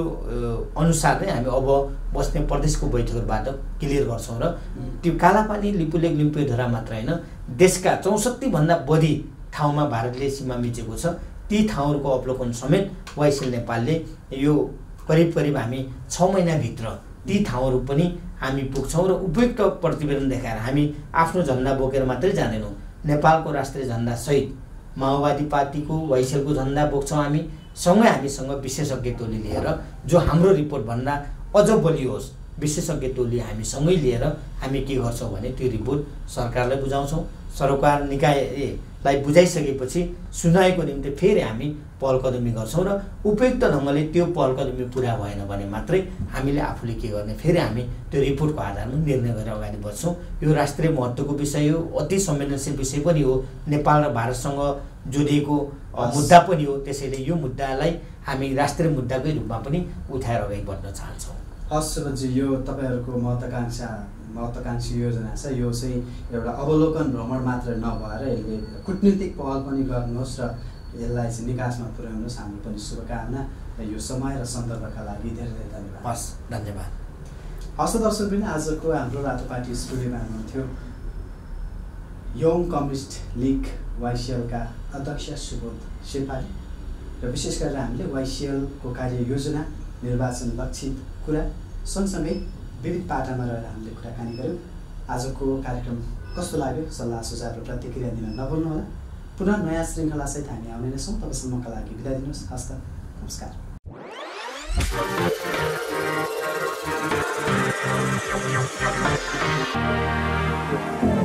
अनुसार नै हामी अब बस्ने प्रदेशको बैठकबाट क्लियर गर्छौँ र त्यो कालापानी लिपुलेक लिम्पेधरा मात्र होइन, देशका 64 भन्दा बढी ठाउँमा भारतले सीमा मिचेको छ। ती ठाउँहरूको अवलोकन समेत YCL नेपालले यो करिब हामी 6 महिनाभित्र ती ठाउँहरू पनि हामी पुग्छौँ र उपयुक्त प्रतिवेदन देखाएर हामी आफ्नो झन्डा बोकेर मात्रै जाँदैनौँ। नेपालको राष्ट्रिय झन्डा सहित माओवादी पार्टीको YCL को झन्डा बोक्छौँ हामी। सँगै हामीसँग विशेषज्ञ टोली लिएर जो हाम्रो रिपोर्टभन्दा अझ बलियो होस्, विशेषज्ञ टोली हामीसँगै लिएर हामी के गर्छौँ भने त्यो रिपोर्ट सरकारलाई बुझाउँछौँ। सरकार निकायलाई बुझाइसकेपछि सुनाइको निम्ति फेरि हामी पहलकदमी गर्छौँ र उपयुक्त ढङ्गले त्यो पहलकदमी पुरा भएन भने मात्रै हामीले आफूले के गर्ने, फेरि हामी त्यो रिपोर्टको आधारमा निर्णय गरेर अगाडि बढ्छौँ। यो राष्ट्रिय महत्त्वको विषय हो, अति संवेदनशील विषय पनि हो, नेपाल र भारतसँग जोडिएको मुद्दा पनि हो। त्यसैले यो मुद्दालाई हामी राष्ट्रिय मुद्दाकै रूपमा पनि उठाएर अगाडि बढ्न चाहन्छौँ। हस् सुबोधजी, यो तपाईँहरूको महत्त्वाकांक्षी योजना छ, यो चाहिँ एउटा अवलोकन भ्रमण मात्र नभएर यसले कूटनीतिक पहल पनि गर्नुहोस् र यसलाई चाहिँ निकासमा पुर्याउनुहोस्। हाम्रो पनि शुभकामना र यो समय र सन्दर्भका लागि धेरै धेरै धन्यवाद। हस्, धन्यवाद। हस् दर्शक पनि आजको हाम्रो रातोपाटी स्टुडियोमा हुनुहुन्थ्यो यङ कम्युनिस्ट लिग YCL का अध्यक्ष सुबोध शेर्पाली र विशेष गरेर हामीले YCL को कार्ययोजना, निर्वाचन लक्षित कुरा सँगसँगै विविध पाटामा रहेर हामीले कुराकानी गऱ्यौँ। आजको कार्यक्रम कस्तो लाग्यो सल्लाह सुझाव र प्रतिक्रिया दिन नभुल्नुहोला। पुनः नयाँ श्रृङ्खलासहित हामी आउने नै छौँ। तबसम्मका लागि बिदा दिनुहोस्। हस्त, नमस्कार।